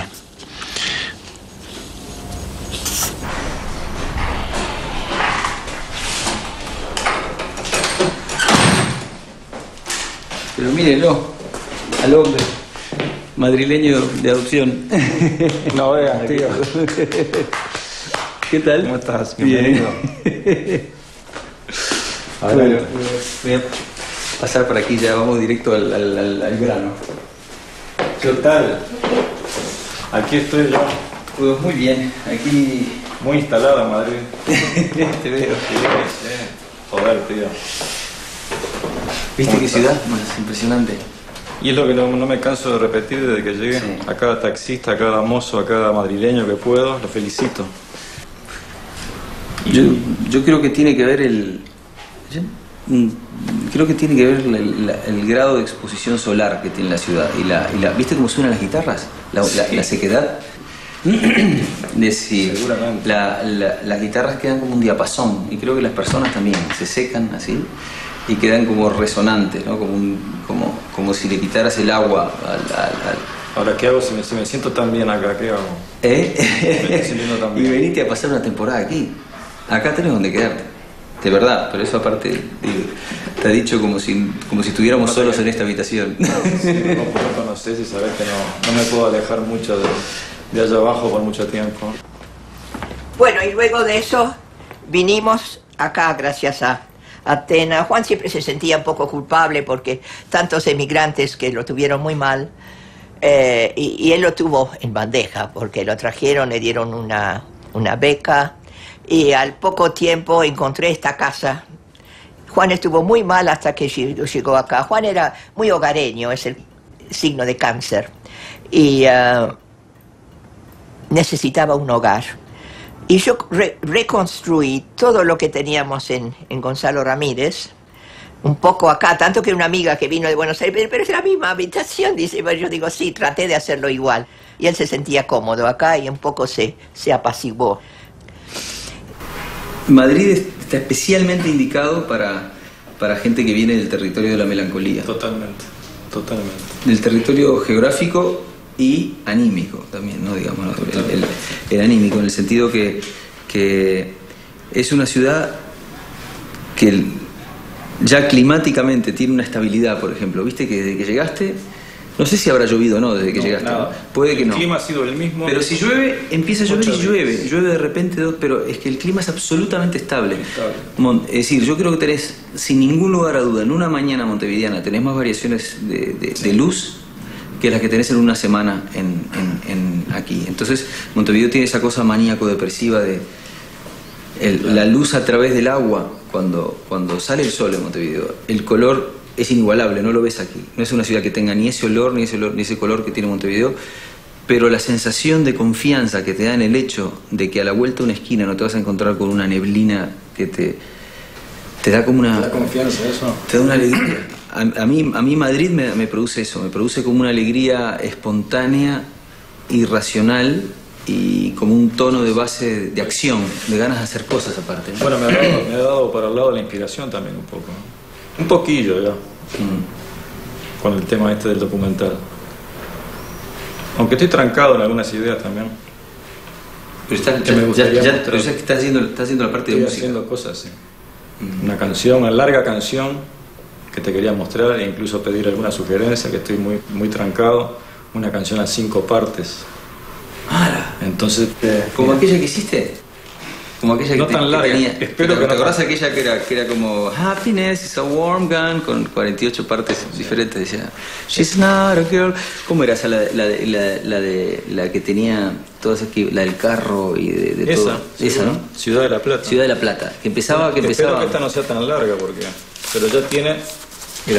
[SPEAKER 16] Pero mírenlo, al hombre madrileño de adopción.
[SPEAKER 4] No veas, tío.
[SPEAKER 16] ¿Qué tal?
[SPEAKER 4] ¿Cómo estás?
[SPEAKER 16] Bienvenido.
[SPEAKER 4] Bueno,
[SPEAKER 16] voy a pasar por aquí, ya vamos directo al grano.
[SPEAKER 4] ¿Qué tal? Aquí estoy yo.
[SPEAKER 16] Pues muy bien, aquí...
[SPEAKER 4] Muy instalado en Madrid.
[SPEAKER 16] Te veo.
[SPEAKER 4] Joder, tío.
[SPEAKER 16] ¿Viste qué ciudad más impresionante?
[SPEAKER 4] Y es lo que no me canso de repetir desde que llegué. Sí. A cada taxista, a cada mozo, a cada madrileño que puedo, lo felicito.
[SPEAKER 16] Yo creo que tiene que ver creo que tiene que ver el grado de exposición solar que tiene la ciudad y ¿viste cómo suenan las guitarras? La sequedad. Es decir, las guitarras quedan como un diapasón y creo que las personas también se secan así y quedan como resonantes, ¿no? Como si le quitaras el agua al...
[SPEAKER 4] Ahora, ¿qué hago si me siento tan bien acá? ¿Qué hago?
[SPEAKER 16] Me estoy sintiendo tan bien. Y venite a pasar una temporada aquí. Acá tenés donde quedarte. De verdad, pero eso aparte te ha dicho como si estuviéramos solos en esta habitación.
[SPEAKER 4] Sí, no conocés y sabés que no me puedo alejar mucho de allá abajo por mucho tiempo.
[SPEAKER 6] Bueno, y luego de eso vinimos acá gracias a Atenas. Juan siempre se sentía un poco culpable porque tantos emigrantes que lo tuvieron muy mal y él lo tuvo en bandeja porque lo trajeron, le dieron una beca y al poco tiempo encontré esta casa. Juan estuvo muy mal hasta que llegó acá. Juan era muy hogareño, es el signo de cáncer y necesitaba un hogar. Y yo reconstruí todo lo que teníamos en Gonzalo Ramírez, un poco acá, tanto que una amiga que vino de Buenos Aires, pero es la misma habitación, dice, bueno, yo digo, sí, traté de hacerlo igual. Y él se sentía cómodo acá y un poco se apaciguó.
[SPEAKER 16] Madrid está especialmente indicado para gente que viene del territorio de la melancolía.
[SPEAKER 4] Totalmente.
[SPEAKER 16] Del territorio geográfico y anímico también, ¿no? Digamos, el anímico, en el sentido que es una ciudad que ya climáticamente tiene una estabilidad, por ejemplo. Viste que desde que llegaste, no sé si habrá llovido o no desde que llegaste.
[SPEAKER 4] Nada.
[SPEAKER 16] Puede que no.
[SPEAKER 4] El clima ha sido el mismo.
[SPEAKER 16] Pero si llueve, empieza a llover y llueve de repente, pero es que el clima es absolutamente estable. Es decir, yo creo que tenés, sin ningún lugar a duda, en una mañana montevideana tenés más variaciones de luz que las que tenés en una semana aquí. Entonces, Montevideo tiene esa cosa maníaco-depresiva de la luz a través del agua. Cuando sale el sol en Montevideo, el color es inigualable, no lo ves aquí. No es una ciudad que tenga ni ese olor, ni ese color que tiene Montevideo, pero la sensación de confianza que te da en el hecho de que a la vuelta de una esquina no te vas a encontrar con una neblina que te da como una...
[SPEAKER 4] ¿Te da confianza eso?
[SPEAKER 16] Te da una alegría. A mí Madrid me produce eso, me produce como una alegría espontánea, irracional y como un tono de base de acción, de ganas de hacer cosas aparte, ¿no?
[SPEAKER 4] Bueno, me ha dado para el lado de la inspiración también un poco, ¿no? Un poquillo ya, con el tema del documental. Aunque estoy trancado en algunas ideas también.
[SPEAKER 16] Pero estás haciendo la parte de música.
[SPEAKER 4] Estoy haciendo cosas, sí. Una canción, una larga canción que te quería mostrar e incluso pedir alguna sugerencia, que estoy muy trancado. Una canción a 5 partes.
[SPEAKER 16] ¡Hala!
[SPEAKER 4] Entonces...
[SPEAKER 16] ¿Como aquella que hiciste? Como aquella
[SPEAKER 4] no tan larga.
[SPEAKER 16] tenía.
[SPEAKER 4] Espero que
[SPEAKER 16] ¿Te
[SPEAKER 4] no
[SPEAKER 16] acordás
[SPEAKER 4] tan...
[SPEAKER 16] aquella que era como Happiness is a warm gun con 48 partes diferentes? Decía She's not a girl. ¿Cómo era esa? La que tenía todas aquí, la del carro y de
[SPEAKER 4] esa,
[SPEAKER 16] todo. Esa, ¿no?
[SPEAKER 4] Ciudad de la Plata.
[SPEAKER 16] Ciudad de la Plata. Que empezaba.
[SPEAKER 4] Espero que esta no sea tan larga porque. Pero ya tiene. Mirá.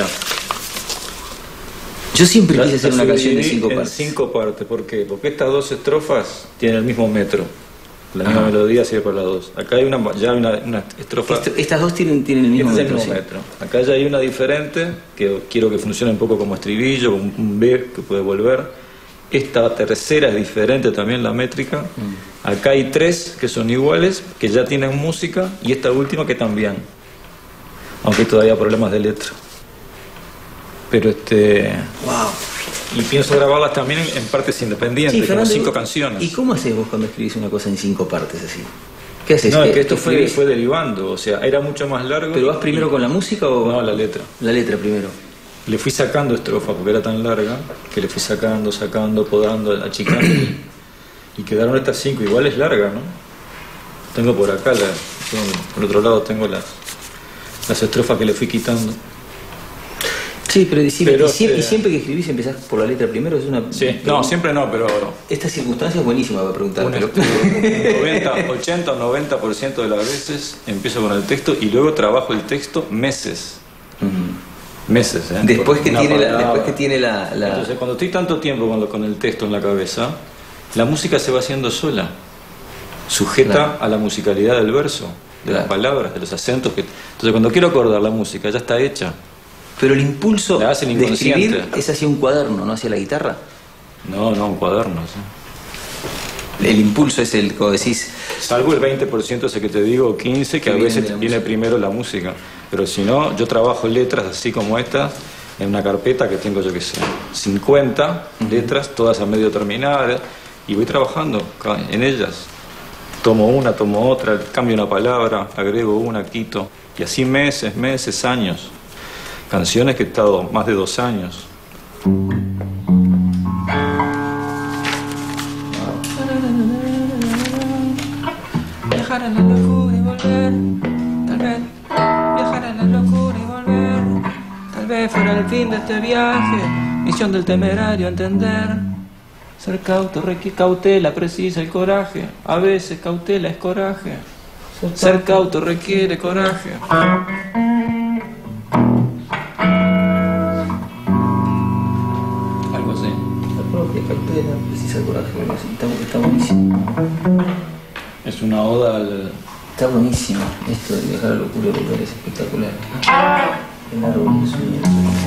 [SPEAKER 16] Yo siempre quise hacer una canción de 5 partes.
[SPEAKER 4] 5 partes, ¿por qué? Porque estas 2 estrofas tienen el mismo metro. La misma melodía sirve para las 2. Acá hay ya hay una estrofa.
[SPEAKER 16] Estas 2 tienen el mismo metro.
[SPEAKER 4] Sí. Acá ya hay una diferente que quiero que funcione un poco como estribillo, como un B que puede volver. Esta tercera es diferente también la métrica. Acá hay 3 que son iguales, que ya tienen música, y esta última que también. Aunque hay todavía problemas de letra. Pero
[SPEAKER 16] wow.
[SPEAKER 4] Y pienso grabarlas también en partes independientes,
[SPEAKER 16] sí,
[SPEAKER 4] como 5 canciones.
[SPEAKER 16] ¿Y cómo haces vos cuando escribís una cosa en 5 partes así? ¿Qué haces?
[SPEAKER 4] No, es que esto fue derivando, o sea, era mucho más largo.
[SPEAKER 16] ¿Pero vas primero con la música o...?
[SPEAKER 4] No, la letra.
[SPEAKER 16] La letra primero.
[SPEAKER 4] Le fui sacando estrofa porque era tan larga que le fui sacando, podando, achicando y quedaron estas 5. Igual es larga, ¿no? Tengo por acá, por otro lado tengo las estrofas que le fui quitando.
[SPEAKER 16] Sí, pero siempre que escribís empezás por la letra primero, es una...
[SPEAKER 4] Sí, no, siempre no, pero...
[SPEAKER 16] Esta circunstancia es buenísima para preguntar.
[SPEAKER 4] 80 o 90% de las veces empiezo con el texto y luego trabajo el texto meses. Meses, ¿eh?
[SPEAKER 16] Después que tiene la...
[SPEAKER 4] Entonces, cuando estoy tanto tiempo con el texto en la cabeza, la música se va haciendo sola, sujeta a la musicalidad del verso, de las palabras, de los acentos. Entonces, cuando quiero acordar la música, ya está hecha.
[SPEAKER 16] Pero el impulso de escribir es hacia un cuaderno, no hacia la guitarra.
[SPEAKER 4] No, un cuaderno, sí.
[SPEAKER 16] El impulso es el, como decís...
[SPEAKER 4] Salvo el 20% ese que te digo, 15%, que a veces viene primero la música. Pero si no, yo trabajo letras así como estas, en una carpeta que tengo, yo qué sé, 50 letras, todas a medio terminadas, y voy trabajando en ellas. Tomo una, tomo otra, cambio una palabra, agrego una, quito. Y así meses, años. Canciones que he estado más de 2 años.
[SPEAKER 10] Viajar a la locura y volver, tal vez. Viajar a la locura y volver, tal vez fuera el fin de este viaje. Misión del temerario entender. Ser cauto requiere cautela, precisa el coraje. A veces cautela es coraje. Ser cauto requiere coraje.
[SPEAKER 16] Cautela, precisa el coraje, está buenísimo.
[SPEAKER 4] Es una oda al...
[SPEAKER 16] Está buenísimo, esto de dejar la locura y volver es espectacular. El árbol de sueño.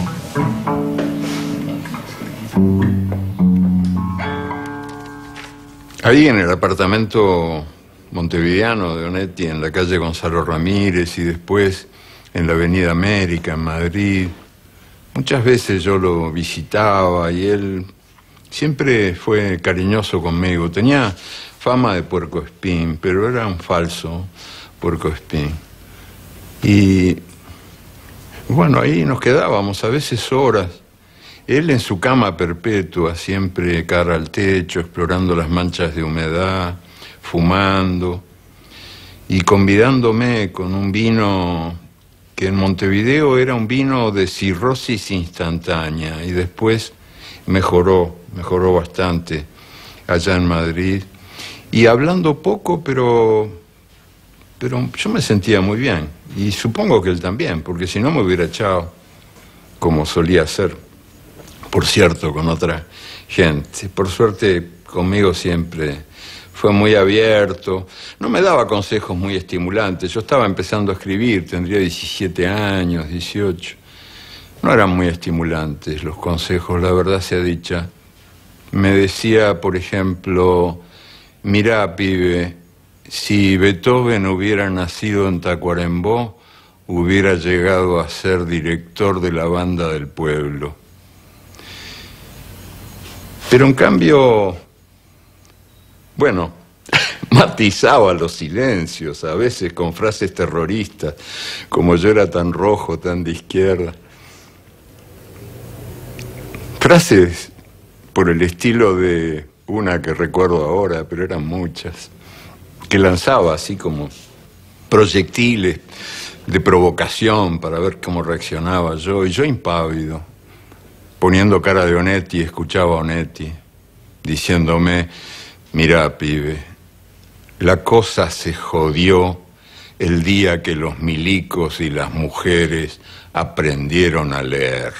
[SPEAKER 8] Ahí en el apartamento montevideano de Onetti, en la calle Gonzalo Ramírez y después en la Avenida América, en Madrid, muchas veces yo lo visitaba y él siempre fue cariñoso conmigo. Tenía fama de puercoespín, pero era un falso puercoespín. Y bueno, ahí nos quedábamos a veces horas. Él en su cama perpetua, siempre cara al techo, explorando las manchas de humedad, fumando y convidándome con un vino que en Montevideo era un vino de cirrosis instantánea y después mejoró bastante allá en Madrid. Y hablando poco, pero yo me sentía muy bien. Y supongo que él también, porque si no me hubiera echado, como solía hacer, por cierto, con otra gente. Por suerte, conmigo siempre fue muy abierto. No me daba consejos muy estimulantes. Yo estaba empezando a escribir, tendría 17 años, 18. No eran muy estimulantes los consejos, la verdad sea dicha. Me decía, por ejemplo, mirá, pibe, si Beethoven hubiera nacido en Tacuarembó, hubiera llegado a ser director de la banda del pueblo. Pero en cambio, bueno, matizaba los silencios, a veces con frases terroristas, como yo era tan rojo, tan de izquierda. Frases por el estilo de una que recuerdo ahora, pero eran muchas. que lanzaba así como proyectiles de provocación para ver cómo reaccionaba yo, y yo impávido, poniendo cara de Onetti, escuchaba a Onetti diciéndome: mirá, pibe, la cosa se jodió el día que los milicos y las mujeres aprendieron a leer.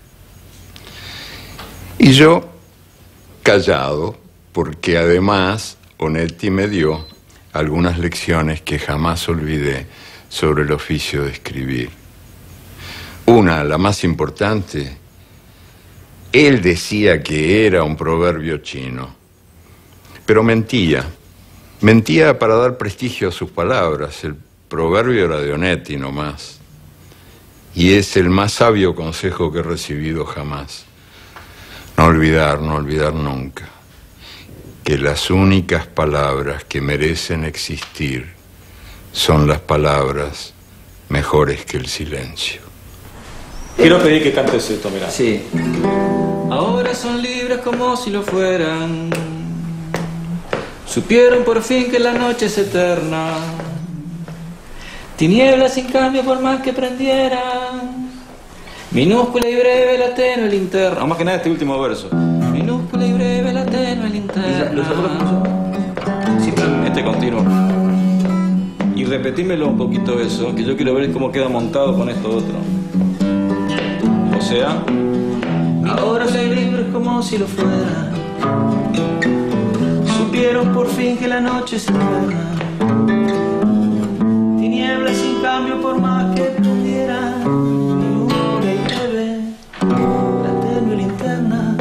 [SPEAKER 8] Y yo, callado, porque además Onetti me dio algunas lecciones que jamás olvidé sobre el oficio de escribir. Una, la más importante, él decía que era un proverbio chino, pero mentía. Mentía para dar prestigio a sus palabras. El proverbio era de Onetti nomás. Y es el más sabio consejo que he recibido jamás. No olvidar nunca que las únicas palabras que merecen existir son las palabras mejores que el silencio.
[SPEAKER 4] Quiero pedir que cantes esto, mirá.
[SPEAKER 16] Sí.
[SPEAKER 10] Ahora son libres como si lo fueran. Supieron por fin que la noche es eterna. Tinieblas sin cambio por más que prendieran. Minúscula y breve la tenue linterna.
[SPEAKER 4] No, más que nada este último verso.
[SPEAKER 10] Minúscula y breve la tenue linterna.
[SPEAKER 4] Simplemente continuo. Y repetímelo un poquito eso, que yo quiero ver cómo queda montado con esto otro. O sea,
[SPEAKER 10] ahora soy libre como si lo fuera. Supieron por fin que la noche se eterna. Tinieblas sin cambio por más que pudiera. Minúscula y breve la tenue linterna.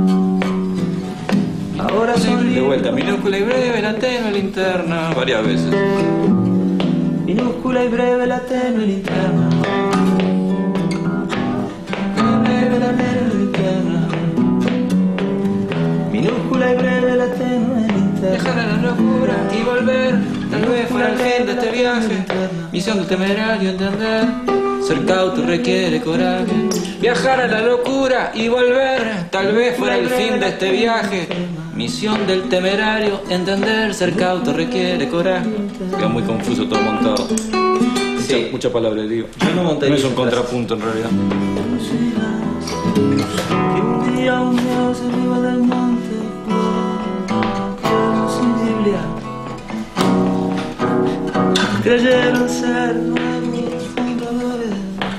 [SPEAKER 10] Ahora soy libre.
[SPEAKER 4] De vuelta, minúscula y breve la tenue linterna. Varias veces.
[SPEAKER 10] Minúscula y breve la tenue linterna. Breve la tenue linterna. Minúscula y breve la tenue linterna. Dejar a la locura y volver. Tal vez fuera el fin de este viaje. Misión del temerario entender. Ser cauto requiere coraje. Viajar a la locura y volver. Tal vez fuera el fin de este viaje. Misión del temerario entender. Ser cauto requiere coraje.
[SPEAKER 4] Queda muy confuso todo montado.
[SPEAKER 16] Sí.
[SPEAKER 4] Mucha palabra, digo.
[SPEAKER 16] Yo no montaría.
[SPEAKER 4] No es un contrapunto en realidad.
[SPEAKER 10] Que un día un dios arriba del monte sin Biblia creyeron ser nuevos fundadores,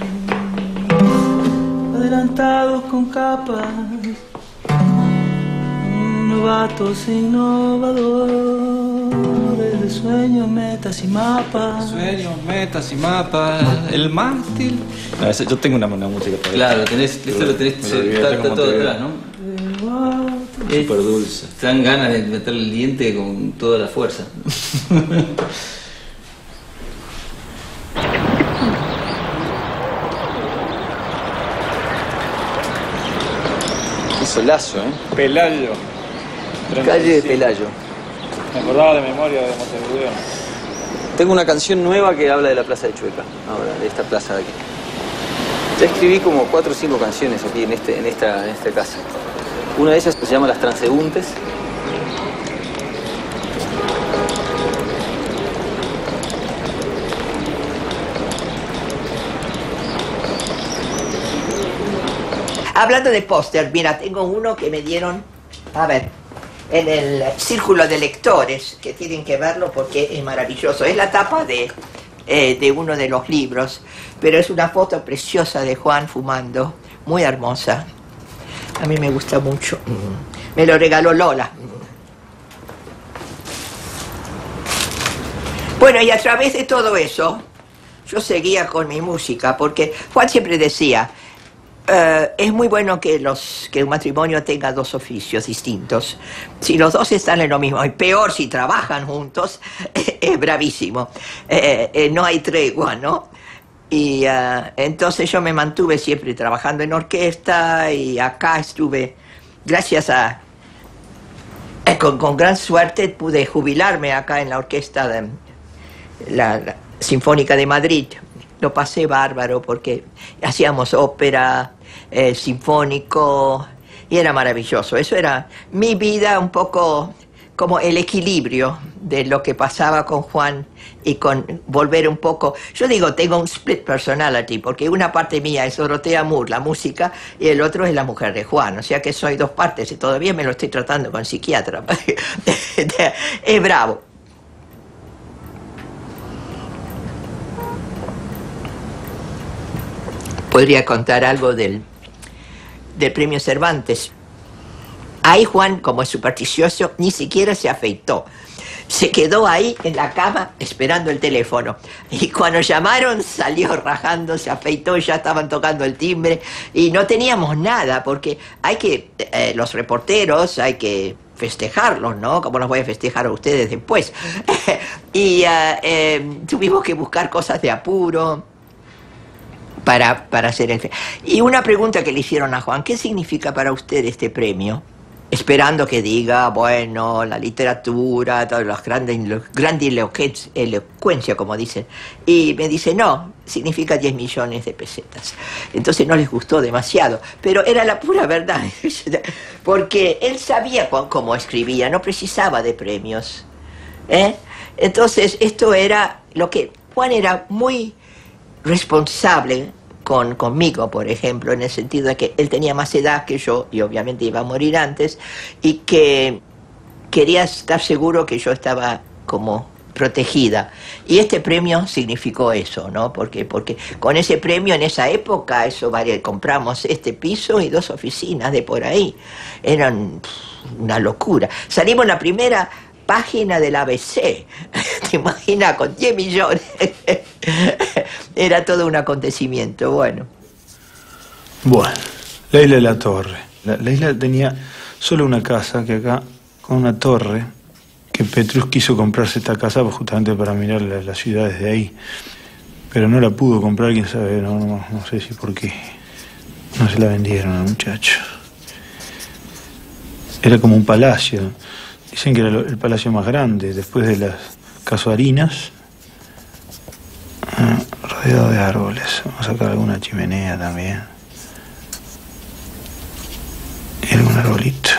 [SPEAKER 10] adelantados con capas, novatos innovadores de sueños, metas y mapas.
[SPEAKER 4] Sueños, metas y mapas. El mástil. No, yo tengo una música para
[SPEAKER 16] Claro, esto lo tenés, está todo atrás, ¿no?
[SPEAKER 4] Súper dulce.
[SPEAKER 16] Te dan ganas de meterle el diente con toda la fuerza. Qué solazo, ¿eh?
[SPEAKER 4] Pelayo.
[SPEAKER 16] Calle de Pelayo.
[SPEAKER 4] Me acordaba de memoria de Montevideo.
[SPEAKER 16] Tengo una canción nueva que habla de la Plaza de Chueca, ahora, de esta plaza de aquí. Ya escribí como 4 o 5 canciones aquí en esta casa. Una de ellas se llama Las Transeúntes.
[SPEAKER 6] Hablando de póster, mira, tengo uno que me dieron, a ver, en el círculo de lectores, que tienen que verlo porque es maravilloso. Es la tapa de uno de los libros, pero es una foto preciosa de Juan fumando, muy hermosa. A mí me gusta mucho. Me lo regaló Lola. Bueno, y a través de todo eso, yo seguía con mi música, porque Juan siempre decía, es muy bueno que un matrimonio tenga 2 oficios distintos. Si los 2 están en lo mismo, y peor si trabajan juntos, es bravísimo. No hay tregua, ¿no? Y entonces yo me mantuve siempre trabajando en orquesta, y acá estuve, gracias a... con gran suerte pude jubilarme acá en la orquesta de la Sinfónica de Madrid. Lo pasé bárbaro porque hacíamos ópera, sinfónico, y era maravilloso. Eso era mi vida un poco como el equilibrio de lo que pasaba con Juan y con volver un poco. Yo digo, tengo un split personality, porque una parte mía es Dorotea Moore, la música, y el otro es la mujer de Juan. O sea que soy dos partes y todavía me lo estoy tratando con psiquiatra. Es bravo. Podría contar algo del premio Cervantes. Ahí Juan, como es supersticioso, ni siquiera se afeitó. Se quedó ahí en la cama esperando el teléfono. Y cuando llamaron salió rajando, se afeitó, ya estaban tocando el timbre. Y no teníamos nada, porque hay que, los reporteros, hay que festejarlos, ¿no? Como los voy a festejar a ustedes después. Y tuvimos que buscar cosas de apuro para hacer el... Y una pregunta que le hicieron a Juan, ¿qué significa para usted este premio? Esperando que diga, bueno, la literatura, todas las grandes elocuencia, como dicen. Y me dice, no, significa 10 millones de pesetas. Entonces no les gustó demasiado, pero era la pura verdad. Porque él sabía cómo escribía, no precisaba de premios. Entonces esto era lo que... Juan era muy responsable conmigo, por ejemplo, en el sentido de que él tenía más edad que yo y obviamente iba a morir antes, y que quería estar seguro que yo estaba como protegida. Y este premio significó eso, ¿no? Porque con ese premio en esa época, compramos este piso y 2 oficinas de por ahí. Eran una locura. Salimos en la primera página del ABC. ¿Te imaginas? Con 10 millones. Era todo un acontecimiento, bueno.
[SPEAKER 3] Bueno, la isla de la Torre. La isla tenía solo una casa, que acá, con una torre, que Petrus quiso comprarse esta casa justamente para mirar las ciudades de ahí. Pero no la pudo comprar, quién sabe, no sé si por qué. No se la vendieron al muchacho. Era como un palacio. Dicen que era el palacio más grande, después de las casuarinas, rodeado de árboles. Vamos a sacar alguna chimenea también. Y algún arbolito.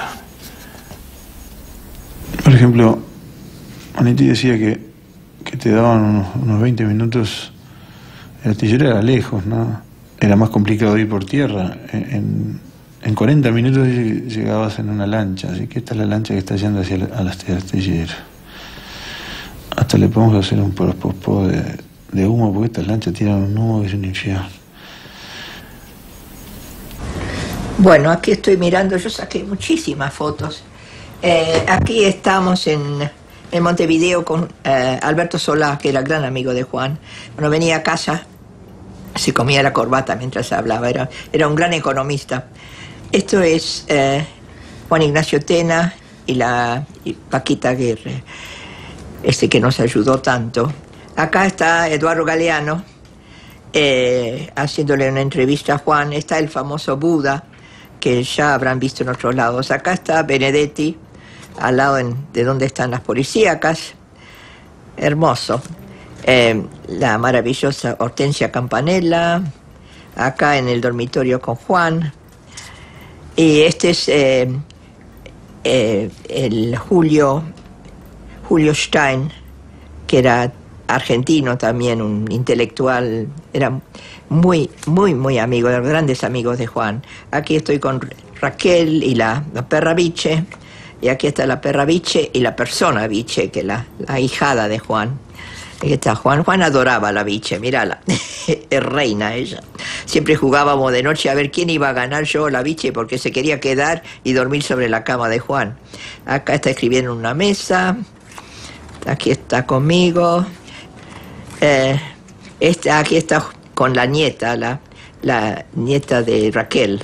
[SPEAKER 2] Por ejemplo, Onetti decía que te daban unos 20 minutos. El astillero era lejos, ¿no? Era más complicado ir por tierra. En 40 minutos llegabas en una lancha, así que esta es la lancha que está yendo hacia el astillero. Hasta le podemos hacer un pospó de humo, porque estas lanchas tiran un humo que es un infierno.
[SPEAKER 6] Bueno, aquí estoy mirando, yo saqué muchísimas fotos. Aquí estamos en Montevideo con Alberto Solá, que era gran amigo de Juan. Cuando venía a casa se comía la corbata mientras hablaba, era un gran economista. Esto es Juan Ignacio Tena y Paquita Aguirre, que nos ayudó tanto. Acá está Eduardo Galeano haciéndole una entrevista a Juan. Está el famoso Buda, que ya habrán visto en otros lados. Acá está Benedetti, al lado de donde están las policíacas. Hermoso. La maravillosa Hortensia Campanella, acá en el dormitorio con Juan. Y este es el Julio Stein, que era argentino también, un intelectual, era muy amigo, de los grandes amigos de Juan. Aquí estoy con Raquel y la perra Biche, y aquí está la perra Biche y la persona Biche, que es la ahijada de Juan. Aquí está Juan. Juan adoraba a la Biche, mírala, es reina ella. Siempre jugábamos de noche a ver quién iba a ganar, yo o la Biche, porque se quería quedar y dormir sobre la cama de Juan. Acá está escribiendo en una mesa, aquí está conmigo, aquí está con la nieta, la nieta de Raquel,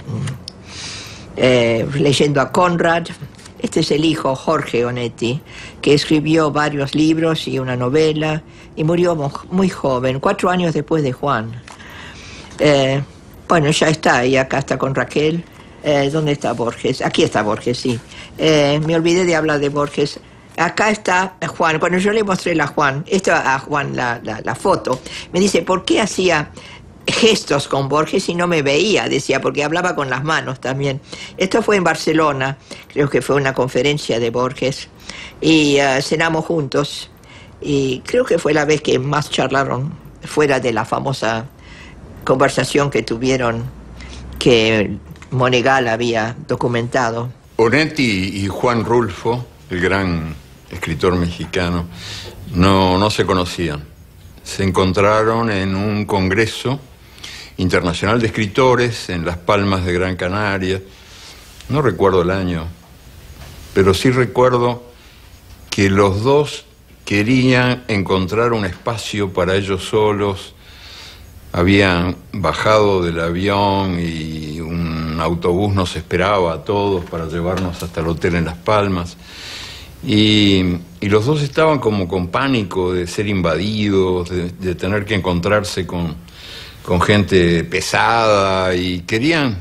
[SPEAKER 6] leyendo a Conrad. Este es el hijo, Jorge Onetti, que escribió varios libros y una novela y murió muy joven, 4 años después de Juan. Bueno, ya está, y acá está con Raquel. ¿Dónde está Borges? Aquí está Borges, sí. Me olvidé de hablar de Borges. Acá está Juan. Cuando yo le mostré a Juan la foto, me dice, ¿por qué hacía gestos con Borges y no me veía? Decía, porque hablaba con las manos también. Esto fue en Barcelona, creo que fue una conferencia de Borges, y cenamos juntos. Y creo que fue la vez que más charlaron, fuera de la famosa conversación que tuvieron, que Monegal había documentado.
[SPEAKER 8] Onetti y Juan Rulfo, el gran escritor mexicano, no se conocían. Se encontraron en un congreso internacional de escritores en Las Palmas de Gran Canaria. No recuerdo el año, pero sí recuerdo que los dos querían encontrar un espacio para ellos solos. Habían bajado del avión y un autobús nos esperaba a todos para llevarnos hasta el hotel en Las Palmas. Y los dos estaban como con pánico de ser invadidos, de tener que encontrarse con gente pesada, y querían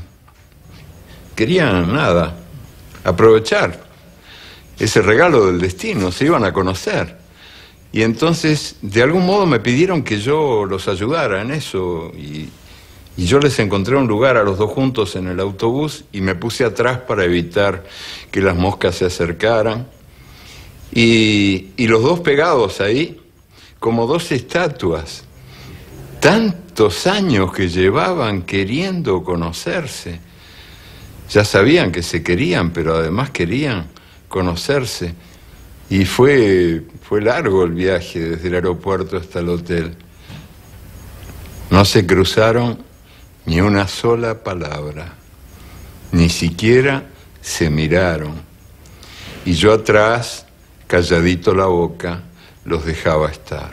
[SPEAKER 8] nada, aprovechar ese regalo del destino, se iban a conocer. Y entonces, de algún modo me pidieron que yo los ayudara en eso, y yo les encontré un lugar a los dos juntos en el autobús y me puse atrás para evitar que las moscas se acercaran. Y los dos pegados ahí, como dos estatuas, tantos años que llevaban queriendo conocerse. Ya sabían que se querían, pero además querían conocerse. Y fue largo el viaje desde el aeropuerto hasta el hotel. No se cruzaron ni una sola palabra, ni siquiera se miraron. Y yo atrás, calladito la boca, los dejaba estar.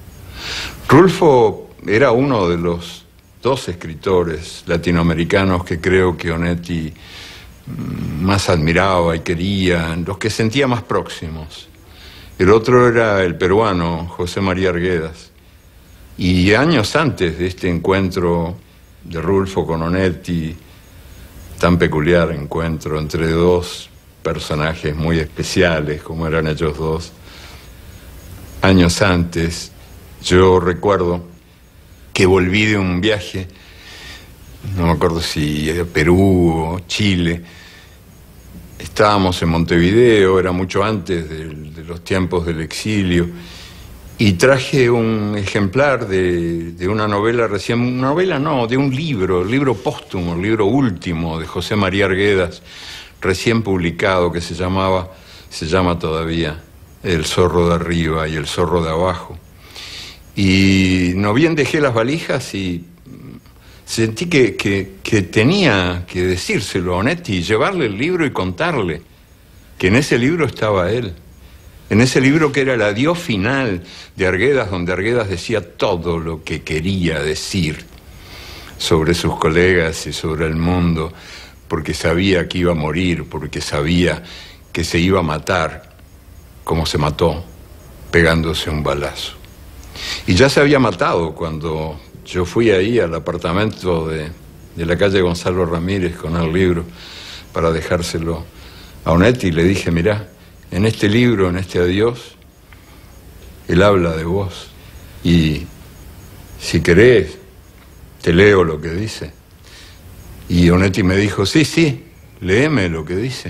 [SPEAKER 8] Rulfo era uno de los dos escritores latinoamericanos que creo que Onetti más admiraba y quería, los que sentía más próximos. El otro era el peruano José María Arguedas. Y años antes de este encuentro de Rulfo con Onetti, tan peculiar encuentro entre dos personajes muy especiales como eran ellos dos, años antes yo recuerdo que volví de un viaje, no me acuerdo si era Perú o Chile. Estábamos en Montevideo, era mucho antes de los tiempos del exilio, y traje un ejemplar de una novela recién, novela no, de un libro, el libro póstumo, el libro último de José María Arguedas, recién publicado, que se llama todavía El zorro de arriba y el zorro de abajo. Y no bien dejé las valijas y sentí que tenía que decírselo a Onetti, llevarle el libro y contarle que en ese libro estaba él. En ese libro que era el adiós final de Arguedas, donde Arguedas decía todo lo que quería decir sobre sus colegas y sobre el mundo, porque sabía que iba a morir, porque sabía que se iba a matar, como se mató, pegándose un balazo. Y ya se había matado cuando yo fui ahí al apartamento de la calle Gonzalo Ramírez con el libro para dejárselo a Onetti, y le dije, mirá, en este libro, en este adiós, él habla de vos, y si querés, te leo lo que dice. Y Onetti me dijo, sí, léeme lo que dice.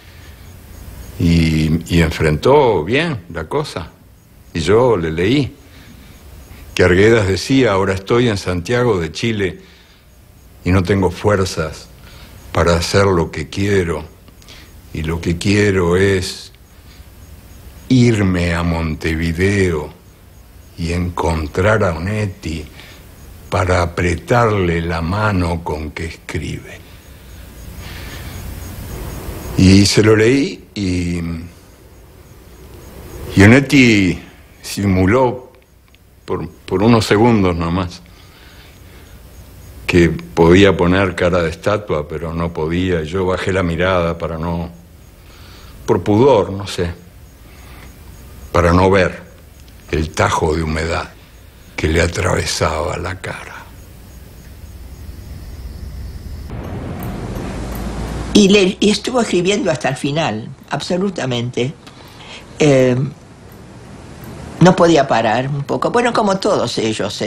[SPEAKER 8] Y enfrentó bien la cosa, y yo le leí que Arguedas decía, ahora estoy en Santiago de Chile y no tengo fuerzas para hacer lo que quiero, y lo que quiero es irme a Montevideo y encontrar a Onetti para apretarle la mano con que escribe. Y se lo leí y Onetti simuló por unos segundos nomás que podía poner cara de estatua, pero no podía. Yo bajé la mirada para no, por pudor, no sé, para no ver el tajo de humedad que le atravesaba la cara.
[SPEAKER 6] Y estuvo escribiendo hasta el final, absolutamente. No podía parar un poco, bueno, como todos ellos,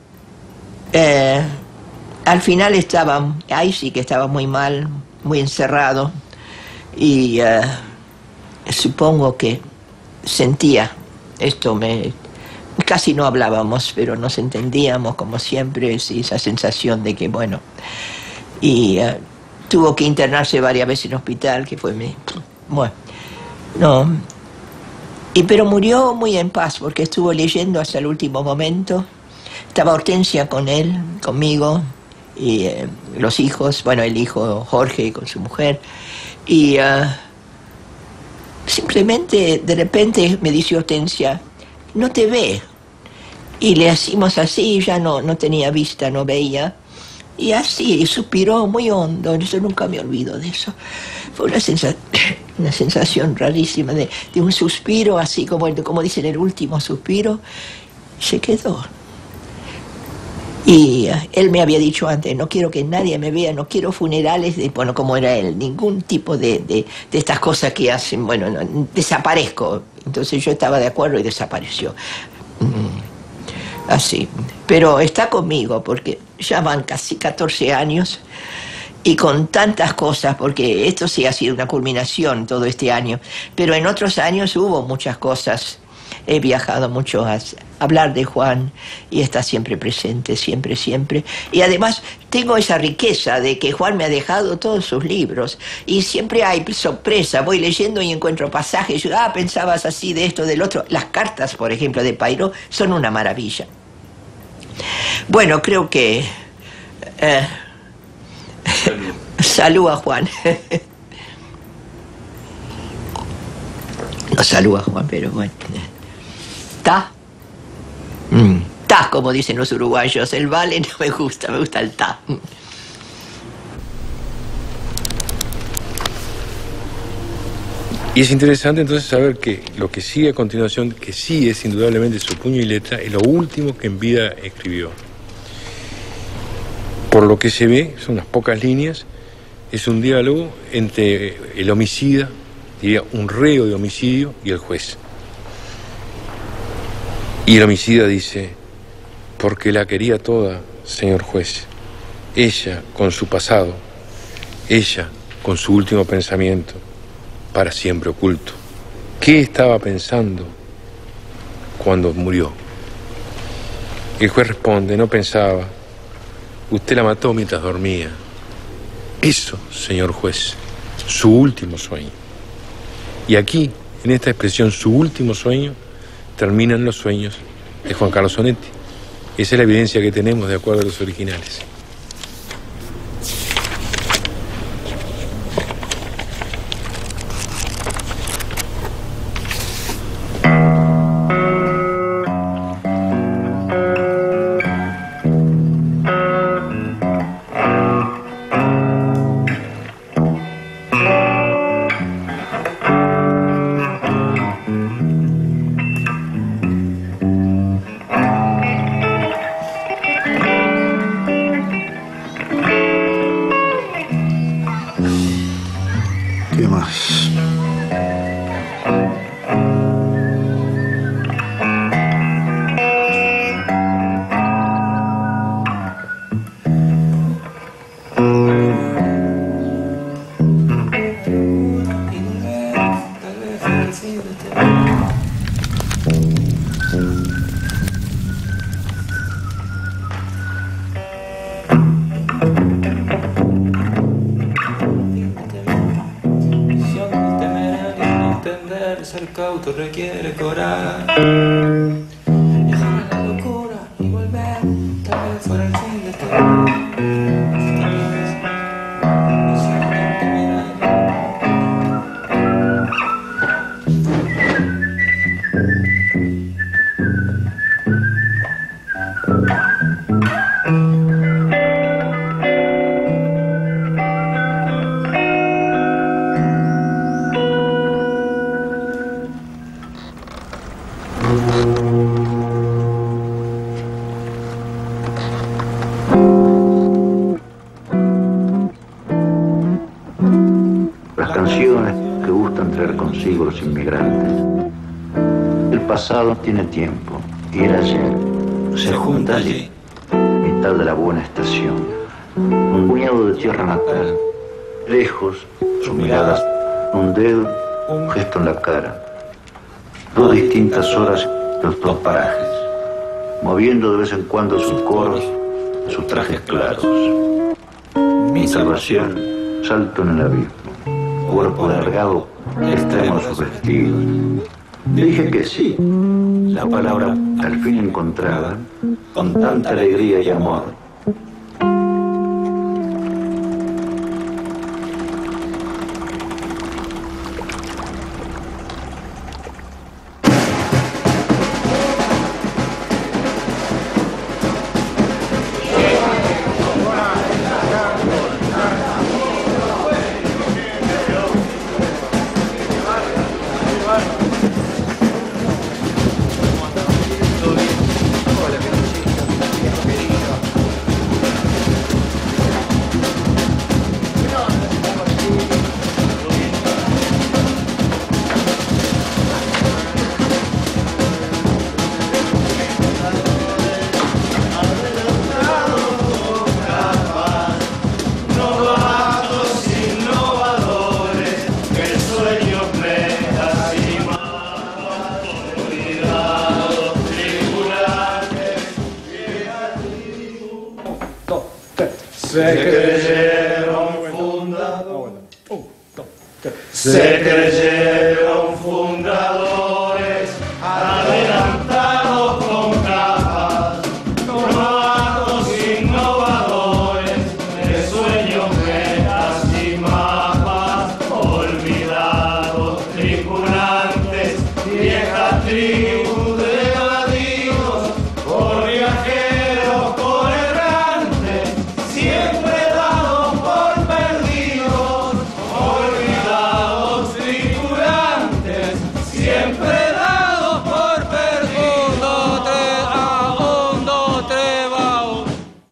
[SPEAKER 6] al final estaba, ahí sí que estaba muy mal, muy encerrado, y supongo que sentía esto, casi no hablábamos, pero nos entendíamos como siempre, sí, esa sensación de que, bueno, y tuvo que internarse varias veces en hospital, que fue bueno, no, pero murió muy en paz, porque estuvo leyendo hasta el último momento. Estaba Hortensia con él, conmigo, y los hijos, bueno, el hijo Jorge con su mujer, y simplemente de repente me dice Hortensia, no te ve. Y le hacimos así, ya no tenía vista, no veía. Y así, y suspiró muy hondo, yo nunca me olvido de eso. Fue una sensación rarísima de un suspiro, así como dicen, el último suspiro. Se quedó. Y él me había dicho antes, no quiero que nadie me vea, no quiero funerales, bueno, como era él, ningún tipo de estas cosas que hacen, bueno, no, desaparezco. Entonces yo estaba de acuerdo y desapareció. Así. Pero está conmigo porque ya van casi 14 años y con tantas cosas, porque esto sí ha sido una culminación todo este año, pero en otros años hubo muchas cosas. He viajado mucho a hablar de Juan y está siempre presente, siempre, siempre. Y además tengo esa riqueza de que Juan me ha dejado todos sus libros y siempre hay sorpresa. Voy leyendo y encuentro pasajes. Yo, pensabas así de esto, del otro. Las cartas, por ejemplo, de Pairó son una maravilla. Bueno, creo que... salud a Juan. No salud a Juan, pero bueno... ¿Ta? Ta, como dicen los uruguayos. El vale no me gusta el ta.
[SPEAKER 1] Y es interesante entonces saber que lo que sigue a continuación, que sí es indudablemente su puño y letra, es lo último que en vida escribió. Por lo que se ve, son unas pocas líneas, es un diálogo entre el homicida, diría un reo de homicidio, y el juez. Y el homicida dice, porque la quería toda, señor juez. Ella con su pasado, ella con su último pensamiento, para siempre oculto. ¿Qué estaba pensando cuando murió? El juez responde, no pensaba, usted la mató mientras dormía. Eso, señor juez, su último sueño. Y aquí, en esta expresión, su último sueño, terminan los sueños de Juan Carlos Onetti. Esa es la evidencia que tenemos de acuerdo a los originales.
[SPEAKER 2] ¿Qué más?
[SPEAKER 10] Ser cauto requiere coraje. Dejar la locura y volver, tal vez fuera el fin de este
[SPEAKER 9] Las canciones que gustan traer consigo los inmigrantes. El pasado tiene tiempo y el ayer se junta allí, mitad de la buena estación. Un puñado de tierra natal, lejos, su mirada, un dedo, un gesto en la cara. 2 distintas horas los 2 parajes, moviendo de vez en cuando sus coros, sus trajes claros. Mi salvación, salto en el abismo, cuerpo alargado, extremo sus vestidos. Le dije que sí, la palabra al fin encontrada, con tanta alegría y amor.
[SPEAKER 17] Se creyeron fundadores, adelantados con capas, novatos innovadores, de sueños, metas y mapas, olvidados tripulantes, vieja tribu de evadidos, por viajeros, por errantes, siempre dados por perdidos, olvidados tripulantes, siempre dados por perdidos. 1, 2, 3, va.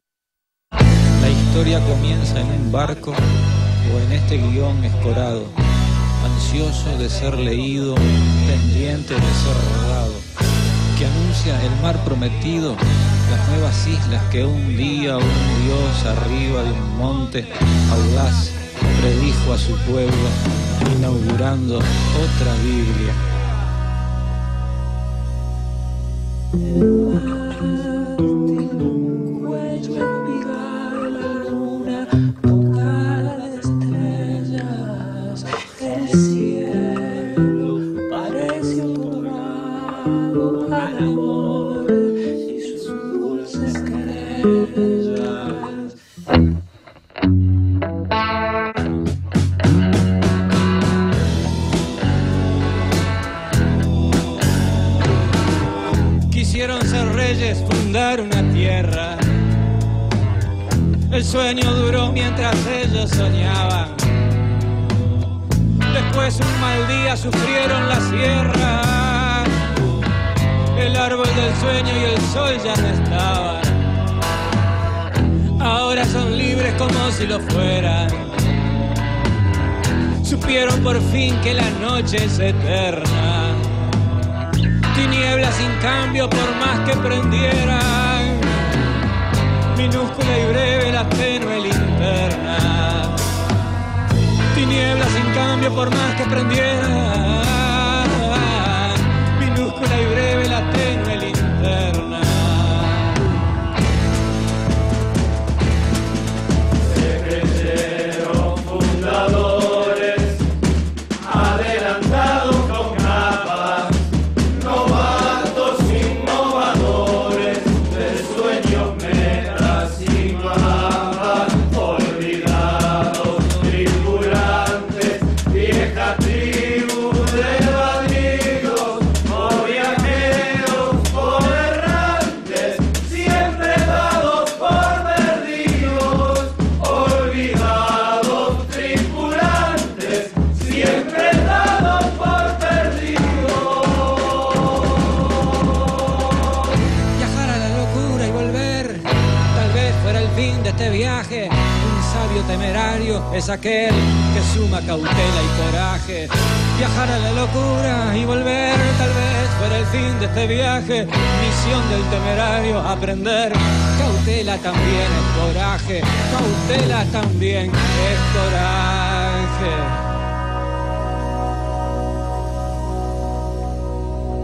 [SPEAKER 10] La historia comienza en un barco o en este guión escorado, ansioso de ser leído, pendiente de ser rodado, que anuncia el mar prometido, las nuevas islas que un día un dios arriba de un monte audaz predijo a su pueblo, inaugurando otra Biblia.
[SPEAKER 17] El cielo pareció tomado al amor y sus dulces querellas.
[SPEAKER 10] Quisieron ser reyes, fundar una tierra. El sueño duró mientras ellos soñaban. Después un mal día sufrieron la sierra. El árbol del sueño y el sol ya no estaban. Ahora son libres como si lo fueran. Supieron por fin que la noche es eterna. Tinieblas sin cambio por más que prendieran. Minúscula y breve la tenue linterna. Tinieblas sin cambio por más que prendieran. Minúscula y breve la tenue linterna.
[SPEAKER 17] Se creyeron fundadores, adelantados con capas, novatos innovadores, de sueños, metas y mapas, olvidados tripulantes, vieja tribu de evadidos, por viajeros, por errantes, siempre dados por perdidos, olvidados tripulantes, siempre dados por perdidos.
[SPEAKER 10] Viajar a la locura y volver, tal vez fuera el fin de este viaje. Un sabio temerario es aquel que suma cautela y coraje. Viajar a la locura y volver, tal vez fuera el fin de este viaje. Misión del temerario, aprender. Cautela también es coraje, cautela también es coraje.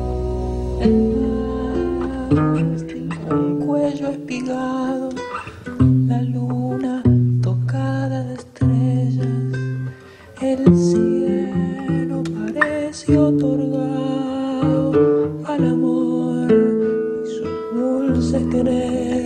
[SPEAKER 10] un cuello espigado, la luna tocada de estrellas, el cielo parece otorgado al amor y sus dulces quereres.